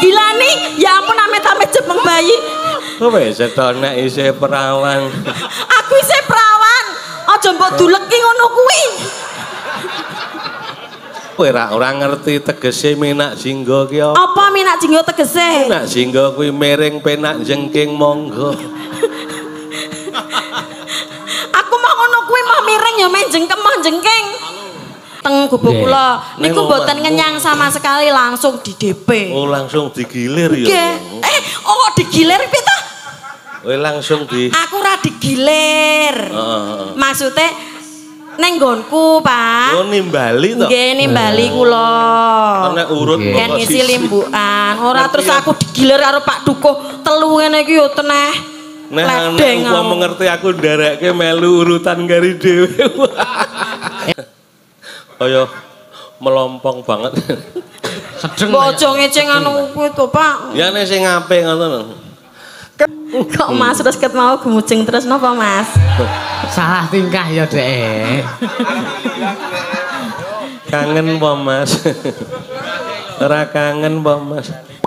dilani ya ampun amit-amit jepeng bayi. Kowe setone isih perawan. Aku isih perawan. Aja mbok duleki ngono kuwi. Kowe ora ngerti tegese minak jingga ki apa? Apa minak jingga tegese? Minak jingga kuwi miring penak jengking monggo. Aku mau ngono kuwi mau miring ya menjengkem jengking. Teng gubuk kula niku mboten ngenyang sama sekali langsung di DP. Oh langsung digilir ya. Oh digilir piye ta? Kowe langsung di Aku ora digilir. Maksude neng nggonku, Pak. Oh nimbali to? Nggih nimbali kula. Nek urut yen isi limbukan. Ora terus aku digilir karo Pak Dukuh telu ngene iki yo teneh. Nah, nek mengerti aku ndareke melu urutan gari dhewe. Kaya melompong banget. Sedeng. Mbok aja ngeceng anu kuwi to, Pak. Ya nek sing apik ngono. Kok Mas terus ket mau gemujeng terus napa, Mas? Salah tingkah ya, Dek. Kangen po, Mas. Ora kangen po, Mas.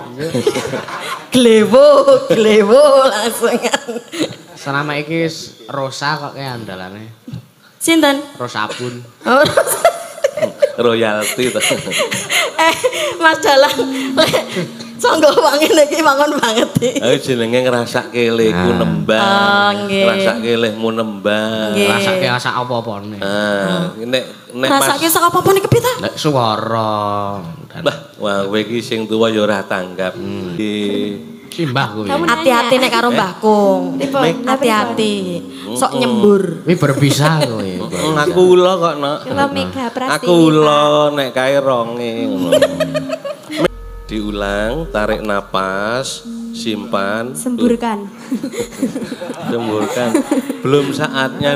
Glewo langsung. Selama iki Rosa kok kayak andalane. Sinten? Rosabun. Oh, royalti to. Mas Dalang sanggo wangi iki mangon banget iki. Ayo jenenge ngrasake lehku nembang. Ngrasake lehmu nembang. Ngrasake sak apa-apane. Nek ngrasake sak apa-apa niki piye ta? Nek swara. Lah, wah kowe iki sing tuwa ya ora tanggap. Simbah kuwi. Hati-hati nek karo Mbah Kung. Hati-hati. Sok nyembur. Kuwi berbisa kuwi. Aku ula kok, Nak. Kula Mega Prastika. Aku ula nek kae ronge ngono. Diulang, tarik napas, simpan, semburkan. Semburkan. Belum saatnya.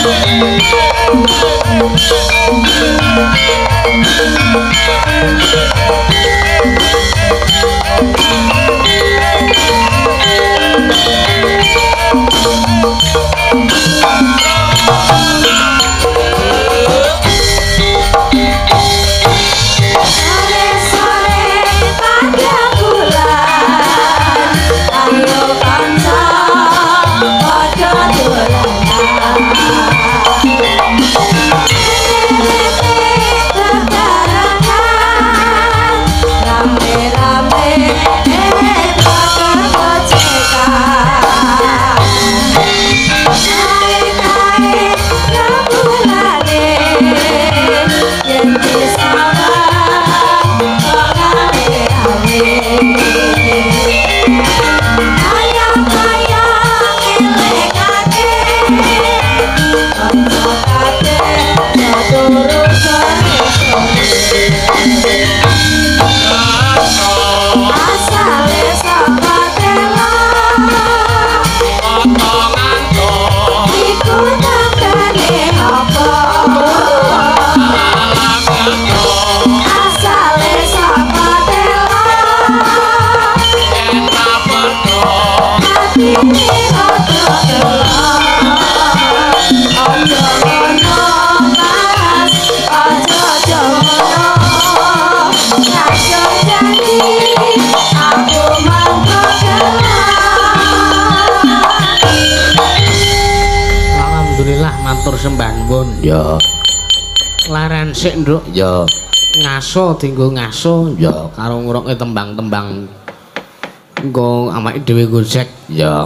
Sembah nuwun. Ya. Laren sik, Nduk. Ya. Ngaso dienggo ngaso ya karo ngurokke tembang-tembang engko awake dhewe gojek ya.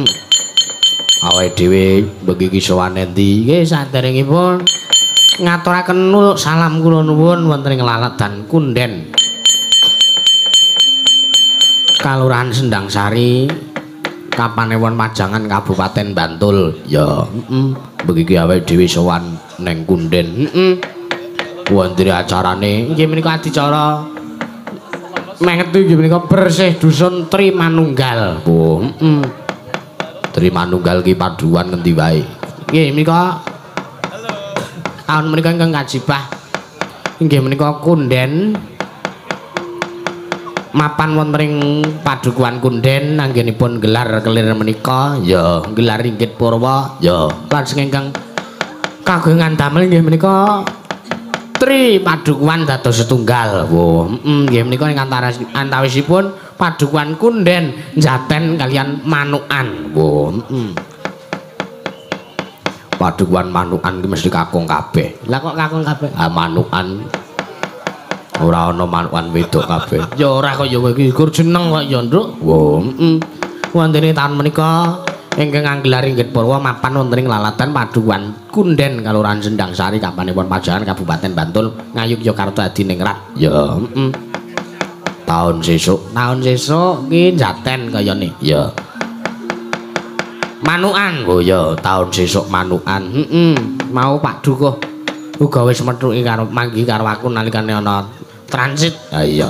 Awake dhewe begiki sowan endi? Nggih saderengipun ngaturaken nul salam kula nuwun wonten ing Laladan Kunden. Kalurahan Sendang Sari, Kapanewon Majangan Kabupaten Bantul. Ya, begiki awake dhewe sowan neng Kunden. Wonten acarane nggih menika adicara mengetu nggih menika bersih dusun Tri Manunggal. Oh, Tri Manunggal ki paduan ngendi wae. Nggih menika taun menika ingkang kajibah inggih menika Kunden mapan wonten ing Padukuhan Kunden anggenipun gelar kelir menika ya gelar Ringgit Purwa ya lajeng ingkang kagungan damel inggih menika Tri Padukuhan dados setunggal. Wo nggih menika ing antawisipun Padukuhan Kunden Jaten kalian Manukan. Wo Padukuhan Manukan ki mesti kakung kabeh. Lah kok kakung kabeh? Ah Manukan ora ana manukan wedok kabeh. Ya ora kaya kowe iki gur jeneng kok ya, Nduk. Wo, wonten taun menika ingkang anggelar Ringgit Purwa mapan wonten ing Laladan Padukuhan Kunden Kalurahan Sendang Sari Kapanewon Majangan Kabupaten Bantul Ngayogyakarta Adiningrat. Ya, Taun sesuk ki Jaten kayane. Ya. Manukan. Oh ya, taun sesuk Manukan. Mau Pak Dukuh uga wis methuki karo manggi karo aku nalikane ana transit. Ha iya,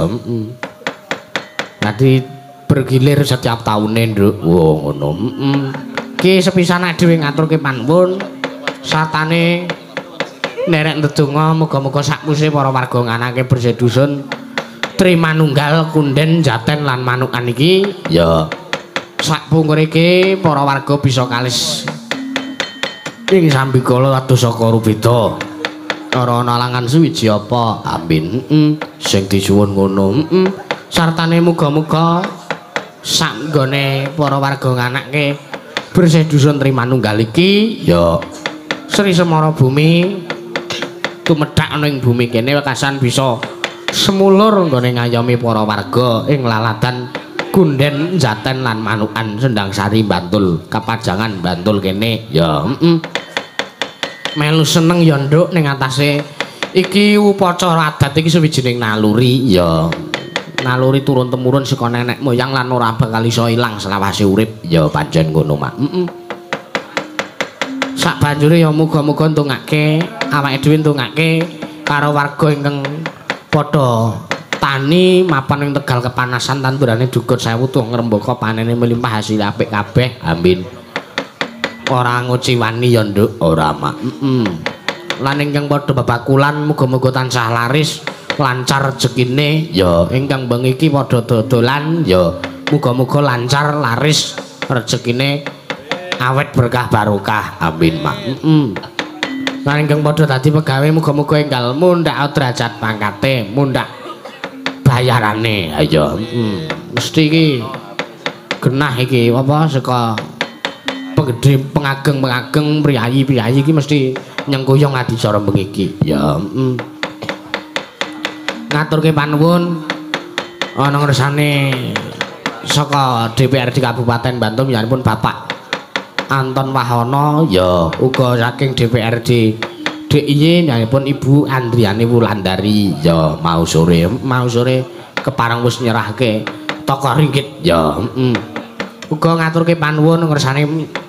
Dadi bergilir setiap taune, Nduk. Wo ngono. Ki sepisanan dhewe ngaturke panuwun satane nderek ndedonga muga-muga sakuse para warga nganake bersih dusun Tri Manunggal Kunden Jaten lan Manukan iki ya sakpungkur iki para warga bisa kalis ing sambikala adosa karubeda. Ora ana alangan suwiji apa amin sing disuwun ngono sartane muga-muga sanggone para warga nganake bersih dusun Tri Manunggal iki ya Sri Semara Bumi tumedhak ana ing bumi kene wekasan bisa semulur nggone ngayomi para warga ing Laladan Kunden Jaten lan Manukan Sendang Sari Bantul Kapajangan Bantul kene ya melu seneng ya Nduk ning atase iki upacara adat iki sawijining naluri ya naluri turun temurun saka nenek moyang lan ora bakal iso ilang selawase urip ya pancen ngono mak sak banjure ya muga-muga ndongake awake dhewe ndongake karo warga ingkang padha tani mapan ing Tegal kepanasan tandurane dukur 1000 tuh ngrembaka panene melimpah hasil apik kabeh amin ora nguciwani ya nduk ora mak lan ingkang padha bebakulan muga-muga tansah laris lancar rezekine ya ingkang bengi iki padha dodolan ya muga-muga lancar laris rezekine awet berkah barokah amin mak lan ingkang padha dadi pegawe muga-muga enggal mundhak derajat pangkate mundhak bayarane ayo mesti iki genah iki apa saka penggede pengageng priyayi iki mesti nyengkuyung adicara bengi iki ya ngaturke panuwun ana ngersane saka DPRD Kabupaten Bantul pun Bapak Anton Wahono ya uga saking DPRD DIY pun Ibu Andriani Wulandari ya mau sore kepareng wis nyerahke toko ringgit ya uga ngaturke panuwun ngersane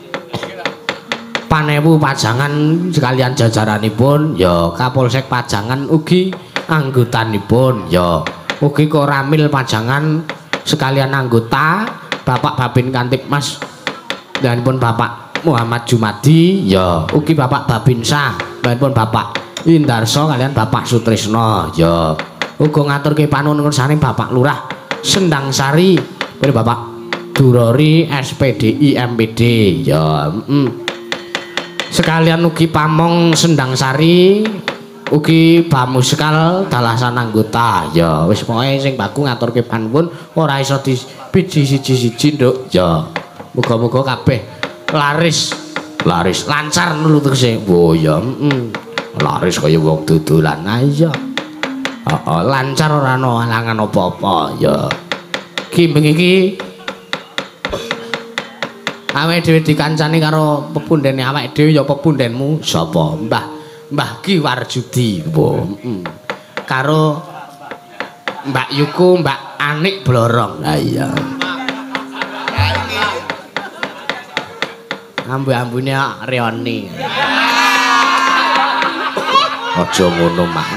Panewu Pajangan sekalian jajaranipun ya Kapolsek Pajangan ugi anggotanipun ya ugi Koramil Pajangan sekalian anggota Bapak Babin Kantipmas dan pun Bapak Muhammad Jumadi ya ugi Bapak Babinsa dan pun Bapak Indarso kalian Bapak Sutrisno ya uga ngaturke panuwun ngersane Bapak Lurah Sendang Sari Bapak Durori SPDI MPD ya sekalian ugi Pamong Sendang Sari ugi Bamuskal dalasan anggota ya wis pokoke sing baku ngaturke panuwun ora iso dipiji siji-siji nduk ya muga-muga kabeh laris lancar nulutke oh ya laris kaya wong dodolan ayo lancar ora ana halangan apa-apa ya ki bengi iki awake dhewe dikancani karo pepundhene awake dhewe ya pepundhenmu sapa Mbah Ki Warjudi karo Mbak Yuku Mbak Anik Blorong ha iya ambu-ambune Reoni aja ngono mak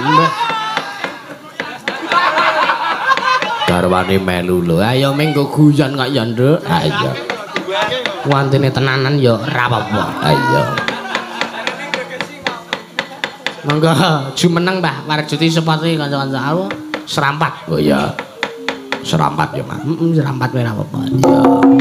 garwane melu lho ayo mengko guyon kok ya nduk ha iya wantene tenanan ya ora apa-apa ayo monggo jumeneng Mbah Warjuti sepati kanca-kanca aku serampat oh ya serampat ya Mak serampat ora apa-apa ya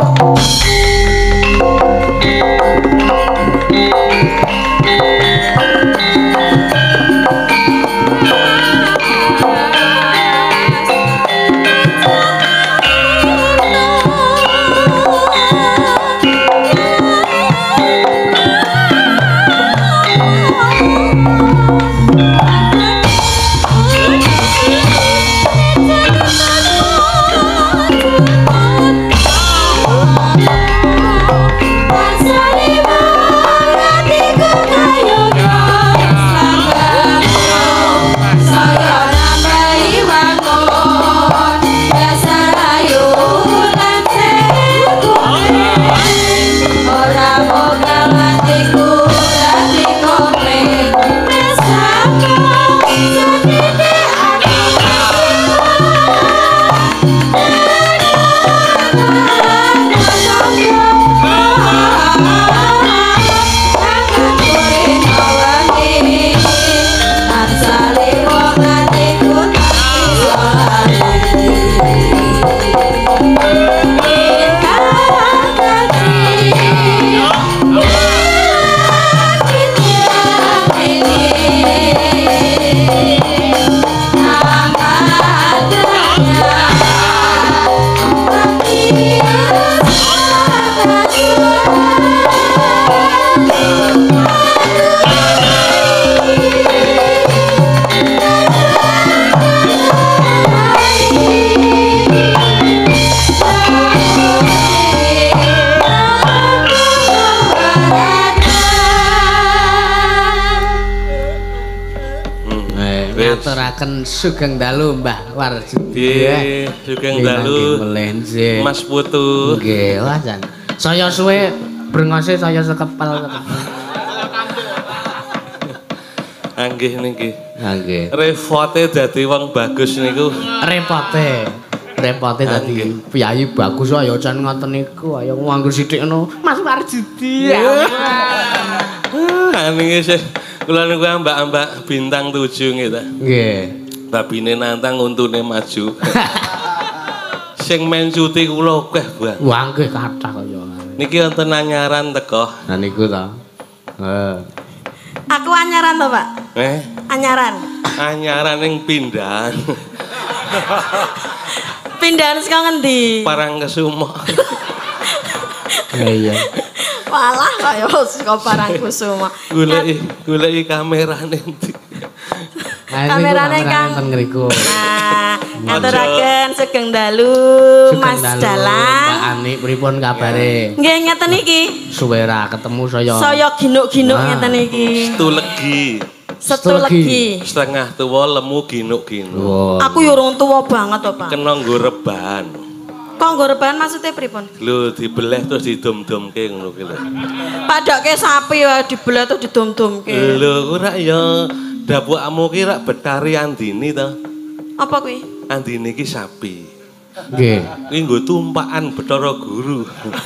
ngaturaken sugeng dalu Mbah Warjudi sugeng dalu Mas Putu nggih wah jan saya suwe brengose saya sekepel nggih niki nggih repote dadi wong bagus niku repote repote dadi piyayi bagus kaya jan ngoten niku ayo nganggur sithik ngono Mas Warjudi niki sih kula niku ambak-ambak bintang 7 gitu nggih babine nantang untune maju sing men cuti kula akeh Bang wah nggih kathah kaya niki wonten anyaran teko nah niku ta Aku anyaran to, Pak? Anyaran. Anyaran ning pindahan. Pindahan saka ngendi? Parangkusumo. Iya. Walah kaya saka Parangkusumo. Goleki kamerane ndi. Kamerane Kang ten ngriku. Nah, ngaturaken sugeng dalu Mas Dalang. Mbak Ani pripun kabare? Nggih ngeten iki. Suwe ra ketemu saya. Saya ginuk-ginuk ngeten iki. Setu legi. Setengah tuwa lemu ginuk-ginuk. Wow. Aku yo urung tuwa banget to, Pak. Kena nggo rebahan. Kok nggo rebahan maksudnya pripun? Lho dibeleh terus didom-domke ngono ki lho. Padoke sapi wae dibeleh terus didom-domke. Lho ora ya dapukmu ki rak Betari Andini to. Apa kuwi? Andini ki sapi. Nggih. Kuwi nggo tumpakan Bathara Guru.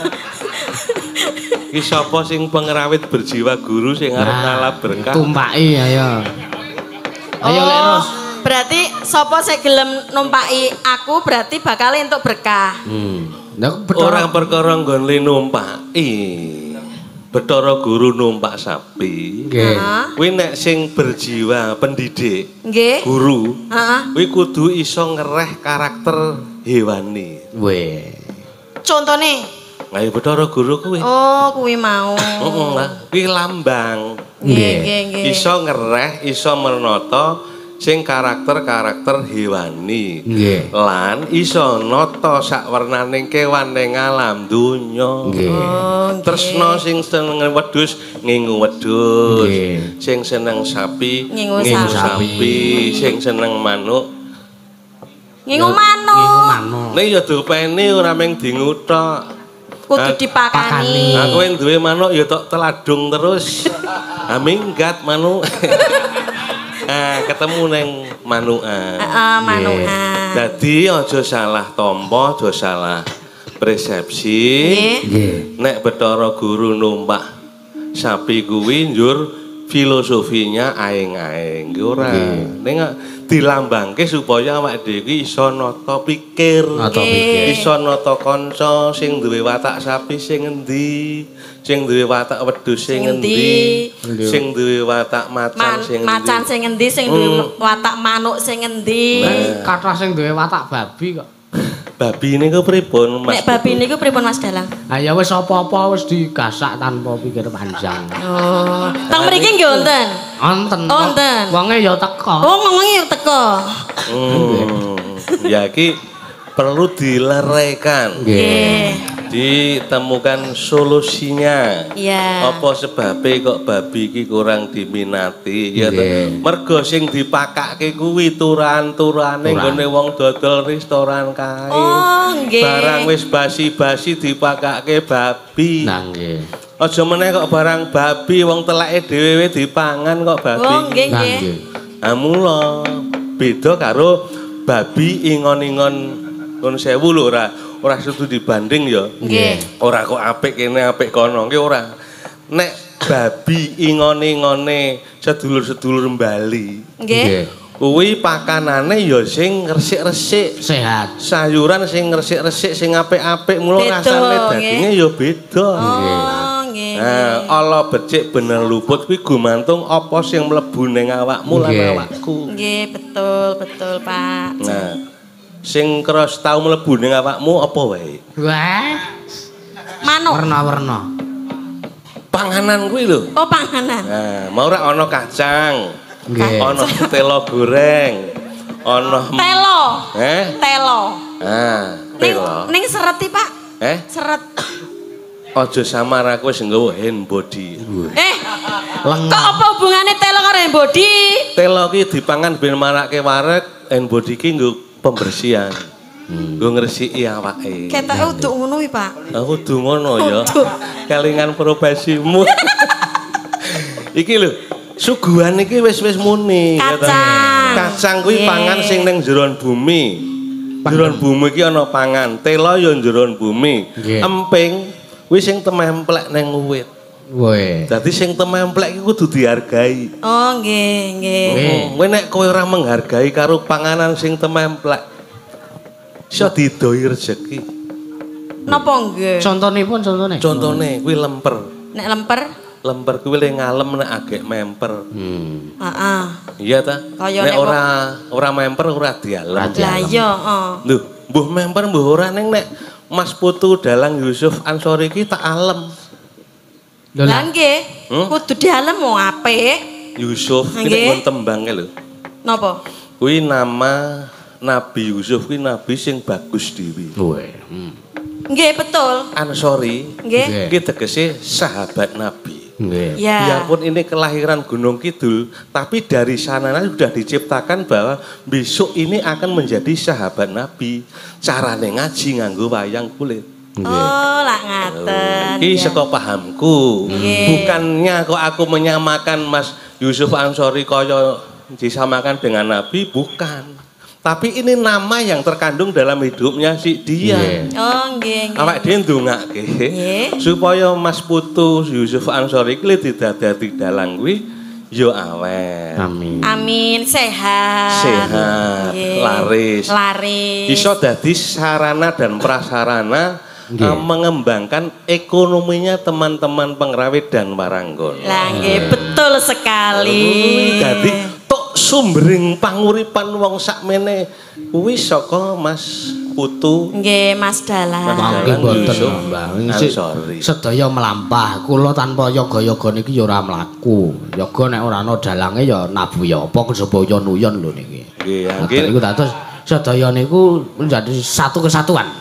Ki sapa sing pengrawit berjiwa guru sing arep ngalap berkah. Tumpaki ayo. Ayo lek Ros. Berarti sapa sing gelem numpaki aku berarti bakal entuk berkah. Orang perkara nggon numpaki. Bathara Guru numpak sapi. Nggih. Kuwi nek sing berjiwa pendidik, Nggih. guru, Heeh. kuwi kudu iso ngereh karakter hewani. Weh. Contone Ayo Bathara Guru kuwi. Oh, kuwi mau. Heeh, kuwi lambang. Nggih. Iso ngereh, iso menata sing karakter-karakter hewani. Nggih. Lan iso nata sakwernaning kewan ning alam donya. Nggih. Tresna sing seneng wedhus ngingu wedhus. Nggih. Sing seneng sapi Ngingu sapi, sing seneng manuk Ngingu manuk. nek ya dopeni ora mung dingu tok. Kudu dipakani. Aku yang duwe manuk ya tok teladung terus. Minggat manuk. Ketemu neng manukan. Manukan. Dadi aja salah tampa, aja salah persepsi. Nggih. Nek Bathara Guru numpak sapi kuwi njur filosofinya aeng-aeng ora. Ning dilambangke supaya awake dhewe iso nata pikir, iso nata kanca sing duwe watak sapi sing endi, sing duwe watak wedhus sing endi, sing duwe watak macan sing endi. Macan sing endi, sing duwe watak manuk sing endi. Kathah sing duwe watak babi kok. Babi niku pripun Mas? Nek babi niku pripun Mas Dalang? Ah ya wis apa-apa wis digasak tanpa pikir panjang. Oh, teng mriki nggih wonten. Wonten. Wonten. Wonge ya teko. Oh, ngomongnya teko. Ya iki perlu dileraikan. Nggih. Ditemukan solusinya. Iya. Apa sebabe kok babi iki kurang diminati ya mergo sing dipakake kuwi turan-turane nggone wong dodol restoran kae. Oh, nggih. Barang wis basi-basi dipakake babi. Nah nggih. Aja meneh kok barang babi wong teleke dhewe dipangan kok babi. Oh, nggih nggih. Mula beda karo babi ingon-ingon nun sewu lho ora setu dibanding ya. Nggih. Ora kok apik kene apik kono ki ora. Nek babi ingone-ingone sedulur-sedulur Bali. Nggih. Kuwi pakanane ya sing resik-resik, Sehat. sayuran sing resik-resik sing apik-apik mula rasane daginge ya beda. Oh, nggih. Nah, ala becik bener luput kuwi gumantung apa sing mlebu ning awakmu lan awakku. Nggih, betul Pak. Nah, sing keros tau mlebu ning awakmu apa wae? Wah. Manuk. Warna-warna. Panganan kuwi lho. Oh, panganan. Nah, mau ora ana kacang. Nggih. Ana telo goreng. Ana Telo. Telo. Telo. Ning seret iki, Pak. Seret. Aja samar aku wis nggawa hand body. Kok apa hubungane telo karo body? Telo ki dipangan ben marake wareg, hand body ki nggo pembersihan. Nggo ngresiki awake. Ketoke uduk ngono iki, Pak. Kudu ngono ya. Kelingan probasimu. Iki lho, suguhan iki wis muni. Kacang. Kacang kuwi pangan sing ning jero bumi. Jeron bumi iki ana pangan, tela ya jeron bumi. Emping kuwi sing tememplek ning uwit. Weh. Dadi sing tememplek iki kudu dihargai. Oh, nggih. Kowe nek kowe ora menghargai karo panganan sing tememplek, iso didoi rezeki. Napa nggih? Contonipun contone. Contone kuwi lemper. Nek lemper? Lemper kuwi le ngalem nek agek memper. Heeh. Iya ta? Nek ora memper ora dialem. Lah iya, heeh. Lho, mbuh memper mbuh ora ning nek Mas Putu Dalang Yusuf Ansori iki tak alem. Lah nggih, kudu dalem wong apik. Yusuf iki nek ngon tembange lho. Napa? Kuwi nama Nabi Yusuf kuwi nabi sing bagus dhewe. Weh. Nggih, betul. Ansori Nggih. iki tegese sahabat Nabi. Nggih. Ya. Biarpun ini kelahiran Gunung Kidul, tapi dari sana sudah diciptakan bahwa besok ini akan menjadi sahabat Nabi. Carane ngaji nganggo wayang kulit. Oh, lah ngaten. Iki saka pahamku. Bukannya kok aku menyamakan Mas Yusuf Ansori kaya disamakan dengan Nabi, bukan. Tapi ini nama yang terkandung dalam hidupnya si dia. Oh, nggih. Awak dhewe ndongake supaya Mas Putu Yusuf Ansori iki didadati dalang kuwi ya awet. Amin. Amin, sehat. Sehat, laris. Iso dadi sarana dan prasarana mengembangkan ekonominya teman-teman pengrawit dan waranggon. Lah nggih, betul sekali. Dadi tok sumbering panguripan wong sakmene kuwi saka Mas Putu. Nggih, Mas Dalang. Mangke boten Mbah. Sedaya melampah. Kula tanpa yoga-yoga niki ya ora mlaku. Yoga nek ora ana dalange ya nabu ya apa kejaba nuyon lho niki. Nggih, niku dados sedaya niku menjadi satu kesatuan.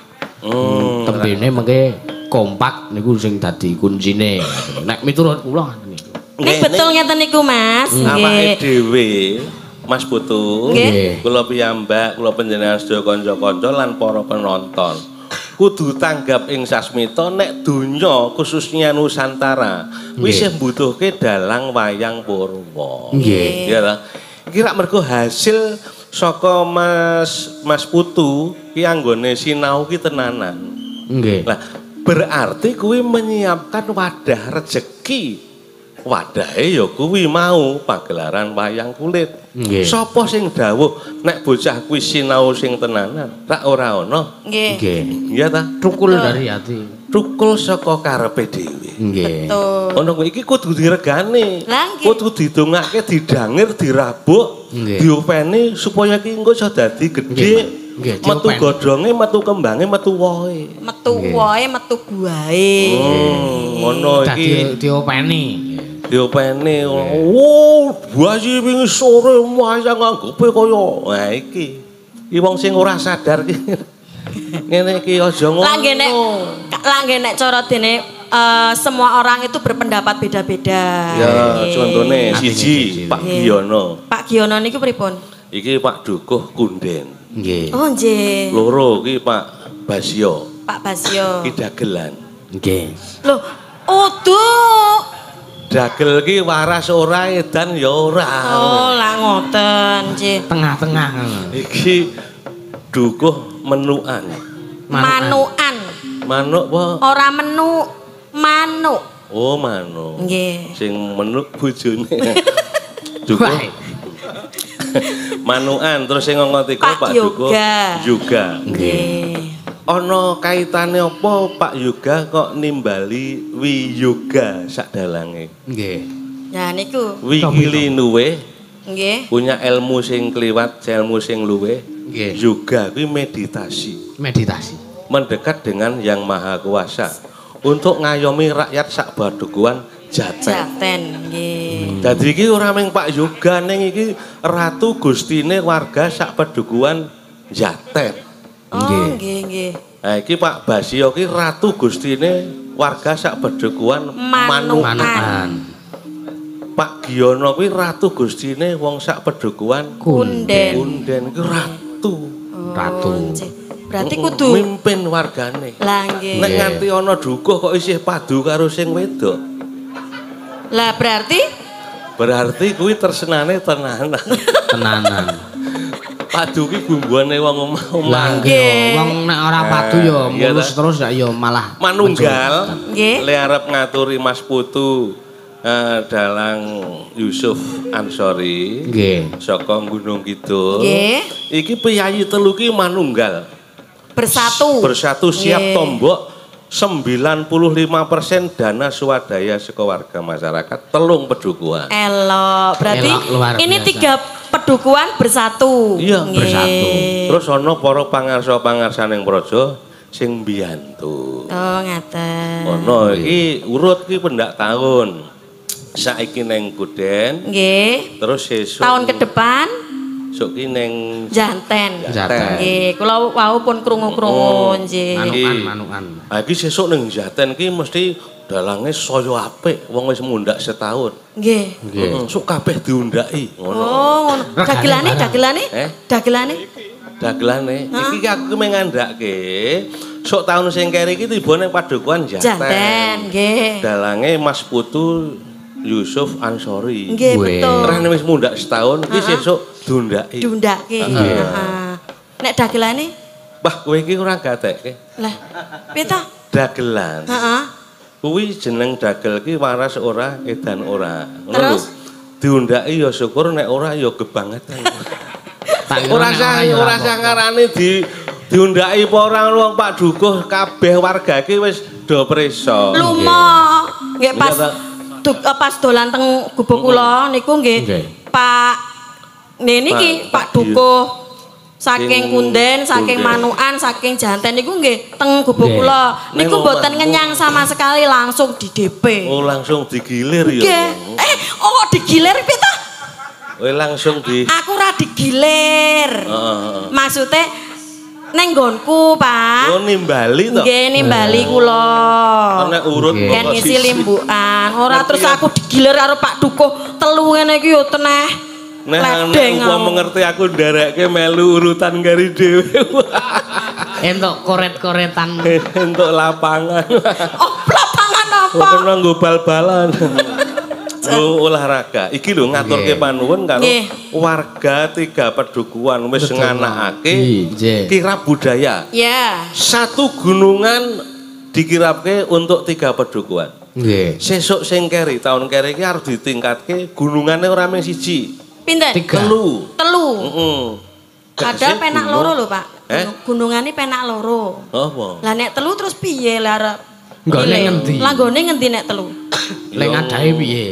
Tembene mengke kompak niku sing dadi kuncine. Nek miturut kula ngoten niku. Nek betul ngeten niku, Mas. Awake dhewe Mas Putu, kula piyambak, kula panjenengan sedaya kanca-kanca lan para penonton. Kudu tanggap ing sasmita nek donya khususnya Nusantara wis mbutuhke dalang wayang purwa. Nggih. Iya ta? Iki rak mergo hasil saka Mas Putu ki anggone sinau ki tenanan. Nggih. Lah berarti kuwi menyiapkan wadah rezeki. Wadahe ya kuwi mau pagelaran wayang kulit. Sapa sing dawuh nek bocah kuwi sinau sing tenanan? Rak ora ana. Nggih. Iya ta? Trukul dari hati. Trukul saka karepe dhewe. Nggih. Betul. Ono kuwi iki kudu diregani. Lah nggih. Kudu didongake, didangir, dirabuk, diopeni supaya ki engko iso dadi gedhe. Metu godhonge, metu kembange, metu wohe. Metu wohe, metu buahe. Ngono iki diopeni. Diopeni. Oh, buahe wingi sore wayang anggope kaya. Nah iki. Iki wong sing ora sadar ki. Ngene iki aja ngono. Lah nggih nek cara dene semua orang itu berpendapat beda-beda. Ya, contone siji Pak Giono. Pak Giono niku pripun? Iki Pak Dukuh Kunden. Nggih. Oh, nggih. Loro iki Pak Basio. Pak Basio. Iki dagelan. Nggih. Loh, uduk. Dagel ki waras ora edan ya ora. Oh, lah ngoten, nggih. Tengah-tengah. Iki Dukuh menukan. Manukan. Manuk apa? Ora menu, manuk. Oh, manuk. Nggih. Sing menuk bojone. Dukuh. Manukan terus sing ngongoti Pak Dukuh juga. Nggih. Ana kaitane apa Pak Yoga kok nimbali Wi Yoga sak dalange? Nggih. Nah niku. Wi kili luwe. Nggih. Punya ilmu sing kliwat, ilmu sing luwe. Nggih. Yoga kuwi meditasi. Meditasi. Mendekat dengan Yang Maha Kuasa untuk ngayomi rakyat sak Badukuan Jaten. Jaten, nggih. Dadi iki ora mung Pak Yoga ning iki ratu gustine warga sak Padukuan Jaten. Oh, nggih, nggih. Nah, iki Pak Basio ki ratu gustine warga sak Padukuan Manukan. Pak Giono kuwi ratu gustine wong sak Padukuan Kunden. Kunden ki ratu. Ratu. Berarti kudu mimpin wargane. Lah nggih. Nek nganti ana dukuh kok isih padu karo sing wedok. Lah berarti kuwi tersenane tenanan. Tenanan. Padu ki bumbuane wong omah-omah. Wong nek ora padu ya mulus terus ya malah manunggal. Nggih. Le arep ngaturi Mas Putu dalang Yusuf Ansori. Nggih. Saka Gunung Kidul. Nggih. Iki piyayi telu ki manunggal. Bersatu. Bersatu siap tombok 95% dana swadaya saka warga masyarakat telung pedukuhan. Elok. Berarti ini biasa. 3 pedukuhan bersatu. Iya, Nggih. bersatu. Terus ana para pangarsa-pangarsaning praja sing mbiyantu. Oh, ngaten. Ono iki urut ki pendak tahun. Saiki neng Kuden, Nggih. terus sesuk Tahun ke depan sesuk ki neng Janten. Janten. Nggih, kula wau pun krungu-krungu nggih. Manukan. Ah iki sesuk neng Jaten ki mesti dalange saya apik, wong wis mundhak setahun. Nggih. Sok kabeh diundhaki ngono. Oh, ngono. Dagelane, dagelane? Dagelane? Dagelane iki aku mengandhake sok tahun sing keri iki tiba ning padukuhan Jaten. Janten, nggih. Dalange Mas Putu Yusuf Ansori. Nggih, betul. Rene wis mundhak setahun iki sesuk diundhaki. Diundhake. Heeh. Nek dagelane? Wah, kowe iki ora gatekke. Lah, piye to? Dagelan. Heeh. Kuwi jeneng dagel ki waras ora edan ora. Ngono lho. Terus? Diundhaki ya syukur nek ora ya gebangetan. Tak Ora sah ngarane diundhaki apa ora wong Pak Dukuh kabeh warga iki wis do prisa. Lumo. Nggih pas Iya, pas dolan teng gubuk kula niku nggih Pak niki Pak Dukuh saking Kunden, saking Manukan, saking Janten niku nggih teng gubuk kula. Niku mboten ngenyang sama sekali langsung di DP. Oh, langsung digilir ya. Nggih. Oh digilir piye to? Kowe langsung di Aku ora digilir. Heeh. Maksudnya neng nggonku, Pak. Oh, nimbali to. Nggih, nimbali kula. Nek urut Kan isi limbukan. Ora terus aku digilir karo Pak Dukuh telu ngene iki yo teneh. Nek umpama mengerti aku nderekke melu urutan gari dhewe. Entuk koret-koretan. Entuk lapangan. Oh, lapangan apa? Bukan nganggo bal-balan. Olahraga. Iki lho ngaturke panuwun karo warga 3 pedukuhan wis nganakake kirab budaya. Ya. Satu gunungan dikirapke untuk 3 pedukuhan. Nggih. Sesuk sing keri tahun keri iki harus ditingkatke gunungane ora mung 1. Pinten? 3. Telu. Heeh. Padahal penak loro lho, Pak. Gunungane penak loro. Apa? Lah nek telu terus piye lah arep? Nggone ngendi? Lah nggone ngendi nek telu? Lek ngadahi piye?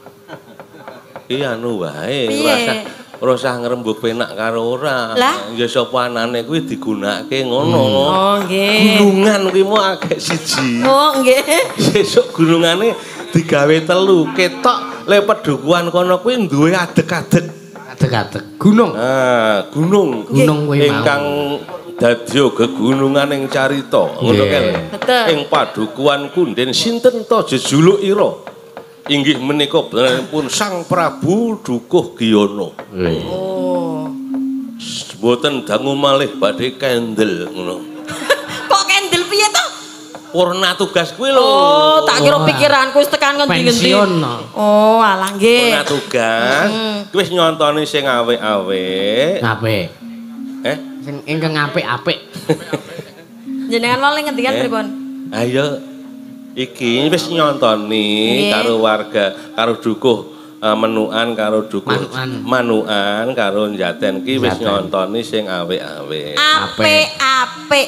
Iki anu wae, Piye? ora usah ngrembug penak karo ora. Lah? Ya sapa anane kuwi digunakake ngono. Oh, nggih. Gunungan kuwi mau agek 1. Oh, nggih. Sesuk gunungane digawe 3. Ketok le pedukuhan kono kuwi duwe adeg-adeg. Adeg-adeg. Gunung. Ah, gunung. Gunung kuwi mau. Ingkang dadi gegunungan ing carita. Ngono kae. Betul. Ing padukuhan Kunden sinten to jejulukira? Inggih menika pun Sang Prabu Dukuh Giyono. Oh. Mboten dangu malih badhe kendel ngono. Kok kendel piye to? Purna tugas kuwi lho. Oh, tak kira pikiranku wis tekan ngendi-ngendi. Pensiun. Oh, alah nggih. Purna tugas. Wis nyontoni sing awik-awik. Apik. Sing ingkang apik-apik. Jenengan wali ngendikan pripun? Ayo iki wis nyontoni karo warga, karo Dukuh Menukan karo Dukuh Manukan karo Jaten ki wis nyontoni sing awik-awik. Apik-apik.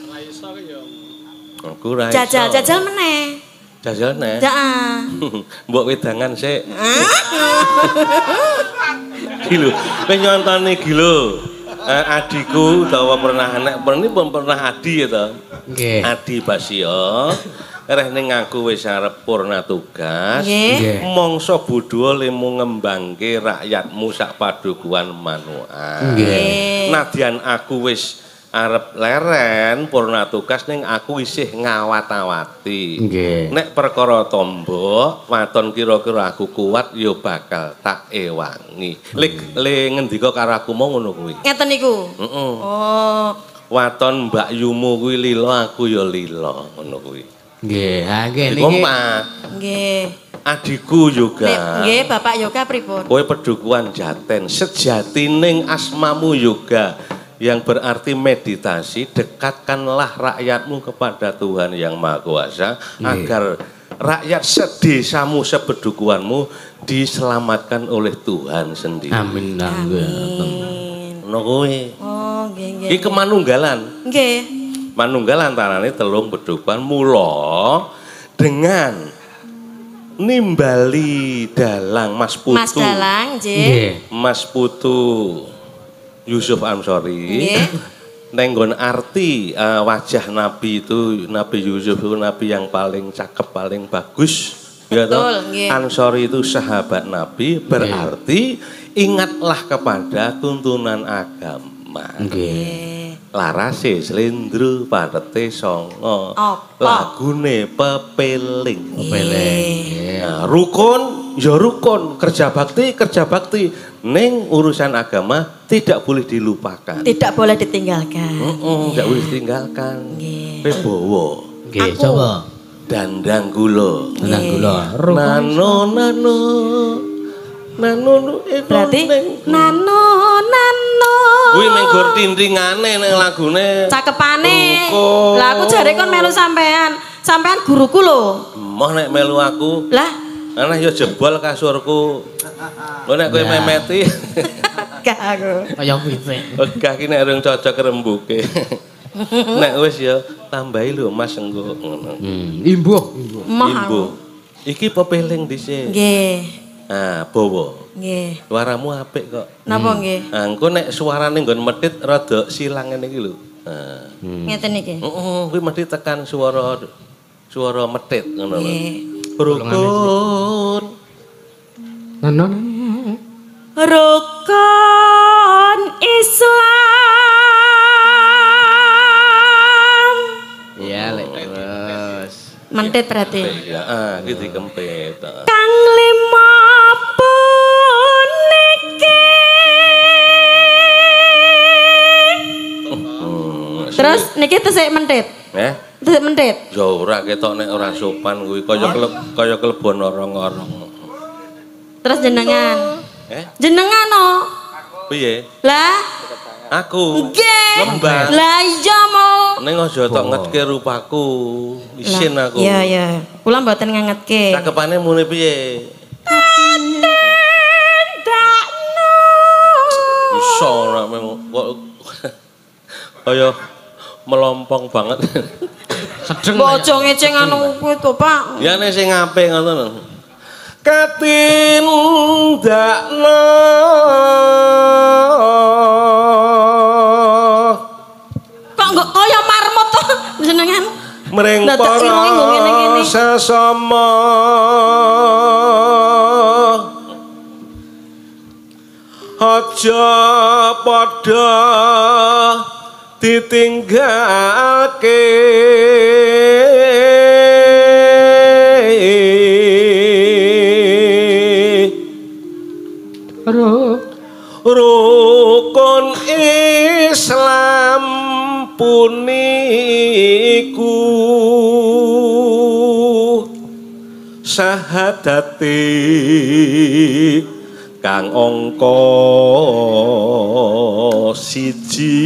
Aku ra iso. Jajal-jajal meneh. Jajal neh. Heeh. Mbok wedangan sik. Iki lho, wis nyontoni iki lho. Adiku utawa pernah anak, pernah adi ya to. Nggih. Adi Basio. Reh ning aku wis arep purna tugas. Nggih. Mangsa Buddha lemu ngembangke rakyatmu sak padukuhan Manukan. Nggih. Nadyan aku wis arep leren purna tugas ning aku isih ngawat-awati. Nggih. Nek perkara tombok, waton kira-kira aku kuat ya bakal tak ewangi. Le ngendika karo aku mau ngono kuwi. Ngeten niku. Heeh. Oh. Waton Mbak Yumu kuwi lila, aku ya lila ngono kuwi. Nggih, ha nggih niki. Kompak. Nggih. adikku yoga. Nggih, Bapak yoga pripun? Kowe Pedukuhan Jaten, sejatining asmamu yoga yang berarti meditasi, dekatkanlah rakyatmu kepada Tuhan yang Maha Kuasa agar rakyat sedesamu, sebedukuanmu diselamatkan oleh Tuhan sendiri. Amin. Ngono kowe. Oh, nggih. Iki kemanunggalan. Nggih. Manunggal antarane telung bedukuan mula dengan nimbali dalang Mas Putu. Mas Dalang, nggih. Mas Putu Yusuf Amsori. Nggih. Nenggon arti wajah Nabi itu, Nabi Yusuf itu Nabi yang paling cakep, paling bagus. Ya toh? Nggih. Ansori itu sahabat Nabi, berarti ingatlah kepada tuntunan agama. Nggih. Larase slendro parete songo. Lagune pepeling. Nah, rukun ya rukun, kerja bakti. Ning urusan agama tidak boleh dilupakan. Tidak boleh ditinggalkan. Tidak boleh ditinggalkan. Nggih. Pebowo. Nggih, coba. Dandang gula. Nano Berarti nano. kuwi menggor tindringane ning lagune. Cakepane. Rukun. Lah aku jare kon melu sampean. Sampean guruku lho. Emoh nek melu aku. Lah, Ana ya jebol kasurku. Lho nek kowe memeti. gak aku. Kaya piye? Wegah ki nek urung cocok rembuke. Nek wis ya tambahi lho Mas engko ngono. Imbuh. Emoh aku. Imbu. Iki pepeling dhisik. Nggih. Ah, bawa. Nggih. Suaramu apik kok. Napa nggih? Ah, engko nek suarane nggon medhit rada silang ngene iki lho. Ah. Ngeten iki. Heeh, kuwi mesti tekan suara medhit ngono lho. Nggih. Rukun. Nano. Rukun Islam. Iya, lek terus. Mentit berarti. Ya, ah, iki dikempit. Kang lima puniki. Terus niki tesik mentit. Tesik mentit. Ya ora ketok nek ora sopan kuwi kaya kelebon orong-orong. Terus jenengan. Jenengan no. Piye? Lah, Aku. nggih. Lembah. Lah iya mau. Ning aja tok ngetke rupaku. Isin aku. Iya, iya. Kula mboten ngangetke. Cakepane mune piye? Tendakno. Iso ora kok kaya melompong banget. Sedeng. Mbok aja ngeceng anu kuwi to, Pak. Ya nek sing apik ngono. Katindakno Kok enggak kaya marmut to jenengan? mring Dadak ilunge nggo ngene-ngene. para sesama aja padha ditinggalke rukun Islam puniku sahadati kang angka siji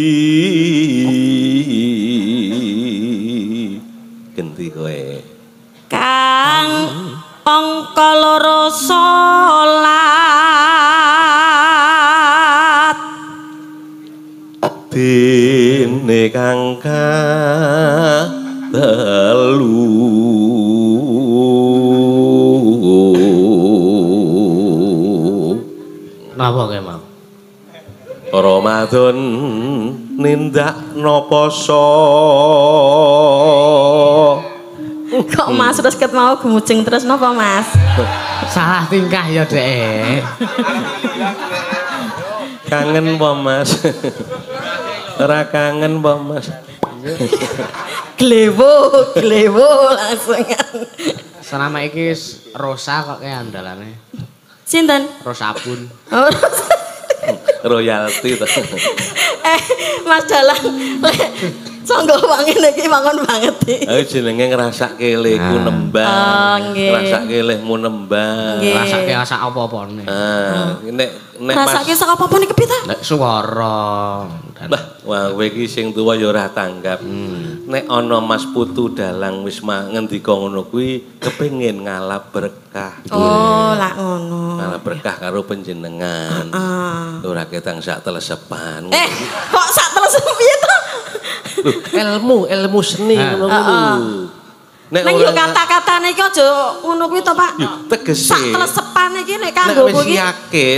genti kowe Kang angka loro salat dene kang telu Napa kowe mau? Ramadan nindakno poso kok Mas terus ket mau gemujeng terus napa Mas? Salah tingkah ya, Dek. kangen po Mas ora kangen po Mas Glewo langsung. Selama iki Rosa kok kayak andalane. Sinten? Rosabun. Oh, royalti to Mas Dalang Sangga wangi iki mangon banget iki. Ayo jenenge ngrasake lehku nembang. Ngrasake lehmu nembang. Ngrasake sak apa-apane. Nek ngrasake sak apa-apane kepita? Nek swara. Bah, wah kowe iki sing tuwa ya ora tanggap. Nek ana Mas Putu Dalang wis ngendika ngono kuwi kepengin ngalap berkah. Oh, lak ngono. Ngalap berkah karo panjenengan. Ora ketang sak telesepan. Kok sak telesep piye to? Ilmu seni ngono kuwi. Nek yo kata-katane iki aja ngono kuwi to, Pak. Tegese. Sak telesepane iki nek kanggo kowe iki. Nek yakin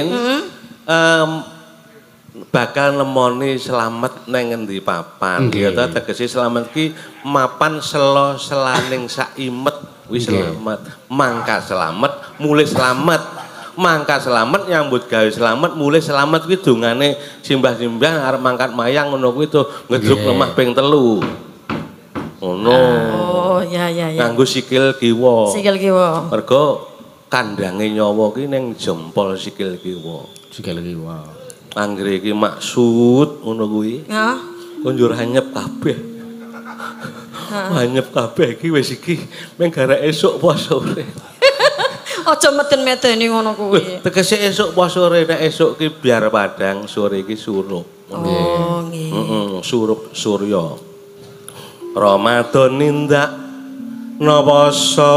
bakal nemoni selamat nang ngendi papan. Ya ta tegese selamat ki mapan selo selaning saimet wis selamat. Mangka selamat, mulih selamat. Mangka selamat nyambut gawe selamat mulih selamat kuwi dongane simbah-simbah arep mangkat mayang ngono kuwi to ngedruk lemah ping 3. Ngono. Oh, ya. Nganggo sikil kiwa. Sikil kiwa. Mergo kandange nyawa ki ning jempol sikil kiwa. Sikil kiwa. Anggere iki maksud ngono kuwi. Heeh. Konjur hanyep kabeh. Hanyep kabeh iki wis iki meng gara esuk puas sore. Aja meden-medeni ngono kuwi. Tegese esuk puas sore nek esuk ki biar padang, sore iki surup. Oh, nggih. Surup surya. Ramadan nindak napasa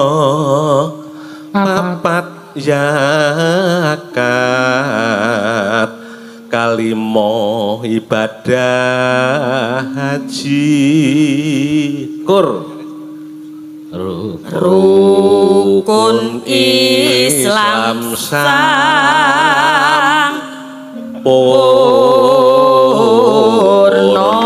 papat zakat kalimo ibadah haji rukun Islam sang purna.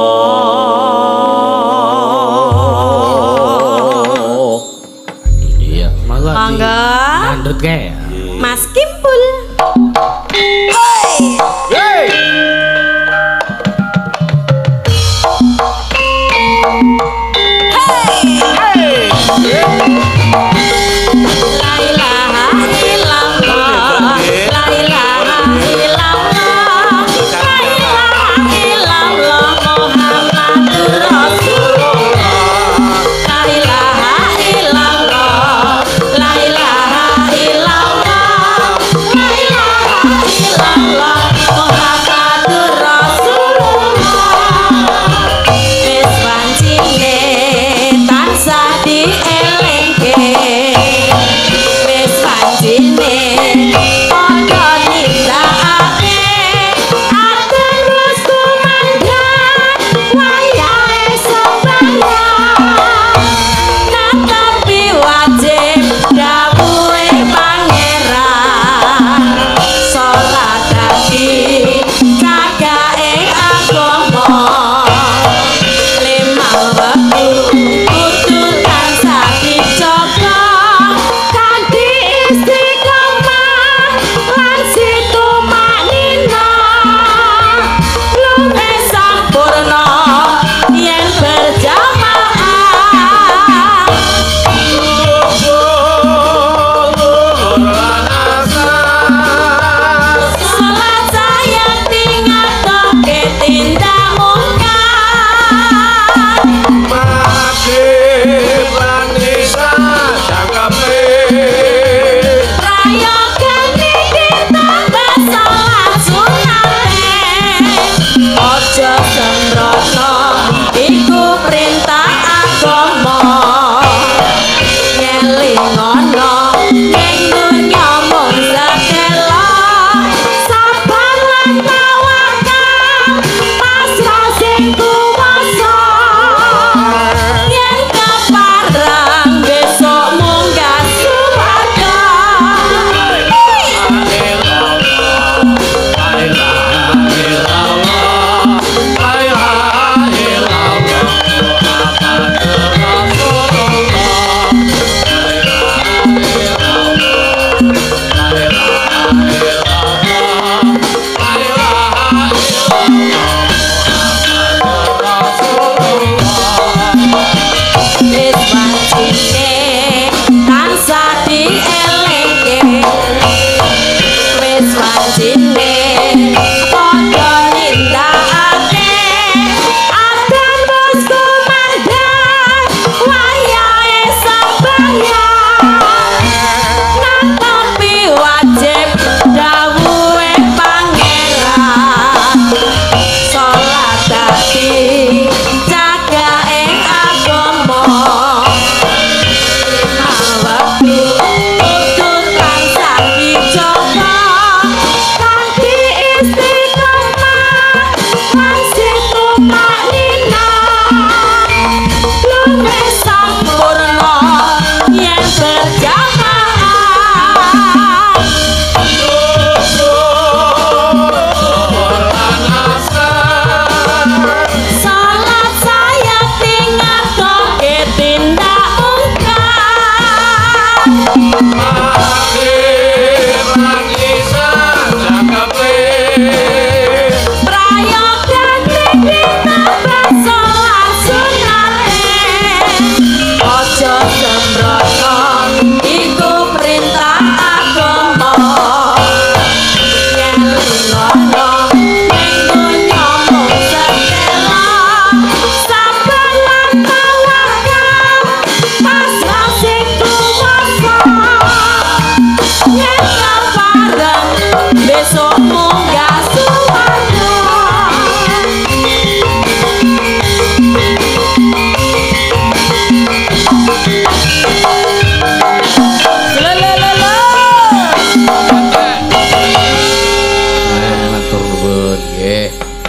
Iya, mangga landut kae. Mas Kimpul.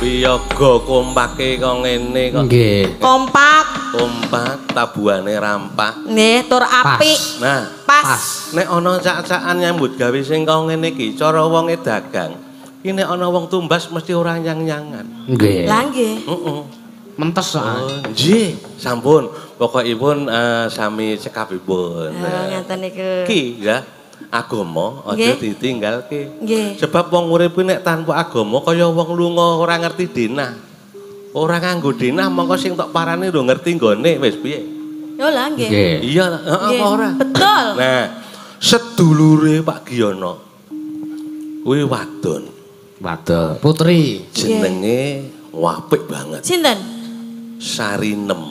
Wiyaga kompake kok ngene kok. Nggih. Kompak. Kompak tabuhane rampah. Nggih, tur apik. Nah, Pas. nek ana cak-cakan nyambut gawe sing kok ngene iki, cara wonge dagang. Iki nek ana wong tumbas mesti ora nyang-nyangan. Nggih. Lah nggih. Heeh. Mentes kok. Nggih, sampun. Pokokipun sami cekapipun. Ngeten niku. Ki ya, agama aja ditinggalke. Nggih. Sebab wong urip nek tanpa agama kaya wong lunga ora ngerti denah. Ora nganggo denah mongko sing tok parane lho ngerti nggone wis piye. Yo lah nggih. Nggih. Iya, heeh apa ora? Betul. Nah, sedulure Pak Giyono kuwi wadon. Wadon. Putri. Jenenge apik banget. Sinten? Sarinem.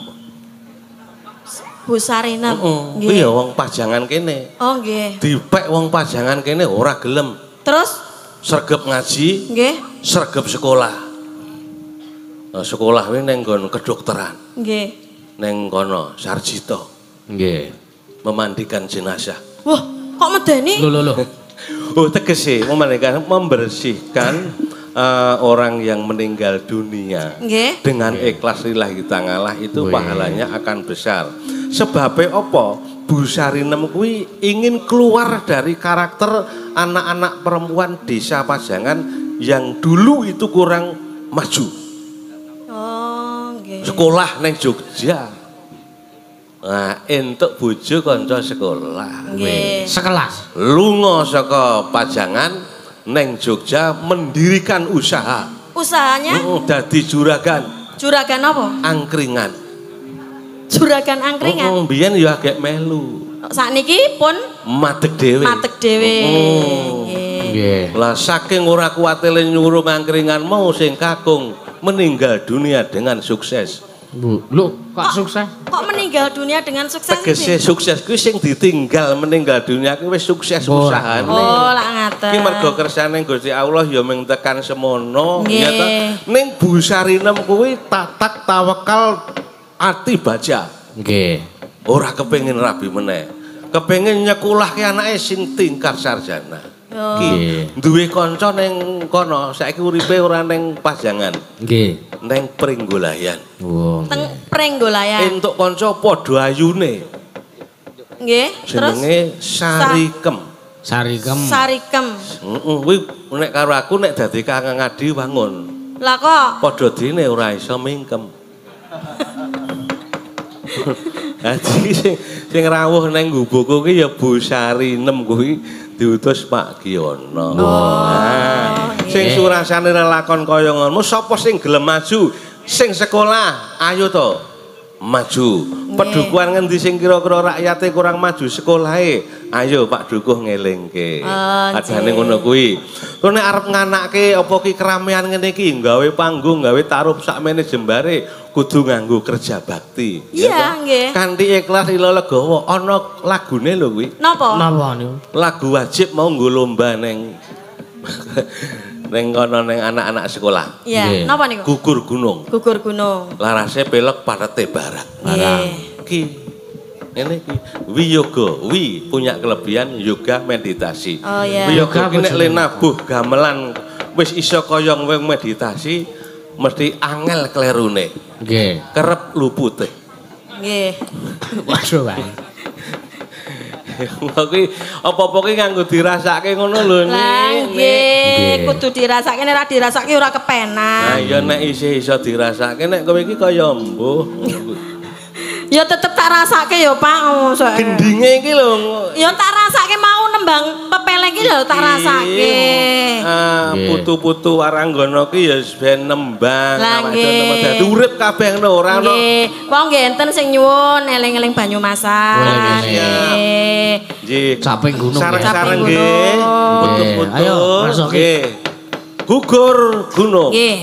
Bu Sarinem. Kuwi ya wong pajangan kene. Oh nggih. Dipek wong pajangan kene ora gelem. Terus Sregep ngaji, nggih. sregep sekolah. Sekolah kuwi ning nggon kedokteran. Nggih. Ning kono Sarjito Nggih. memandikan jenazah. Wah, kok medeni? Lho. Oh, tegese membersihkan orang yang meninggal dunia Nggih. dengan ikhlas lillahi ta'ala itu Wih. pahalanya akan besar. Sebabnya apa? Bu Sarinem kuwi ingin keluar dari karakter anak-anak perempuan desa Pajangan yang dulu itu kurang maju. Oh, nggih. Sekolah neng Jogja. Nah, entuk bojo kanca sekolah. Nggih. Sekelas. Lunga saka Pajangan neng Jogja mendirikan usaha. Usahanya Dadi juragan juragan apa? angkringan. Juragan angkringan. Biyen ya agek melu. Sakniki pun Madeg dhewe. matek dhewe. Nggih. Nggih. Lah saking ora kuwate le nyuruh angkringan mau sing kakung meninggal dunia dengan sukses. Bu, lho, kok sukses? Kok meninggal dunia dengan sukses Tegese iki? sukses kuwi sing ditinggal meninggal dunia kuwi wis sukses Oh, usahane. Oh, lak ngaten. Ki mergo kersane Gusti Allah ya mung tekan semono Nggih. ya ta. Ning Bu Sarinem kuwi tatak tawakal ati baja. Nggih. Ora kepengin rabi meneh. Kepengin nyekolahke anake sing tingkat sarjana. Oh. Ki Nggih. duwe kanca ning kono, saiki uripe ora ning Pajangan, Nggih. ning Pringgolayan. Wong. Teng Pringgolayan. Entuk kanca padha ayune. Nggih. Terus Jenenge Sarikem. Sarikem. Sarikem. Heeh, kuwi nek karo aku nek dadi Kakang Adi wangun. Lah kok Padha dene ora iso mingkem. Dadi sing rawuh ning gubukku ki ya Bu Sarinem kuwi diutus Pak Giyono. Nah, sing surasane lakon kaya ngono sapa sing gelem maju? Sing sekolah, ayo to. Maju. Pedukuhan ngendi sing kira-kira rakyate kurang maju sekolahe? Ayo Pak Dukuh ngelingke. Adane ngono kuwi. Kok nek arep nganake apa ki keramaian ngene iki gawe panggung, gawe taruh sakmene jembare kudu nganggo kerja bakti. Iya, nggih. Kanthi ikhlas ila legawa ana lagune lho kuwi. napa? Napa niku? Lagu wajib mau nggo lomba ning ning kono ning anak-anak sekolah. Iya, Nggih. napa niku? Gugur gunung. Gugur gunung. Larase pelek parete barat. Nggih. Ki ini ki wiyoga, wi punya kelebihan yoga meditasi. Oh iya. Wiyoga ki nek Yoga le nabuh gamelan wis iso kaya wong meditasi mesti angel klerune. Nggih. Kerep lupute. Nggih. Waduh wae. Kuwi apa-apa ki nganggo dirasake ngono lho Lah Nik. nggih, kudu dirasake nek ora dirasake ora Nah kepenak. ya nek isih iso dirasake nek kowe iki kaya mbuh. Ya tetep tak rasake ya Pak. Gendinge iki lho. Ya tak rasake mau nembang pepele iki lho tak rasake. Putu-putu Waranggana ki ya ben nembang. Lah, awake nggih. dhewe dadi urip kabeh ngono ora ono. Nggih, wong nggih enten sing nyuwun eling-eling Banyumasan. Oh, nggih, Nggih. Nggih. Caping gunung ya. Sareng-sareng Caping nggih. gunung. Putu-putu. Ayo, masuk, Ki. Nggih. Gugur gunung. Nggih.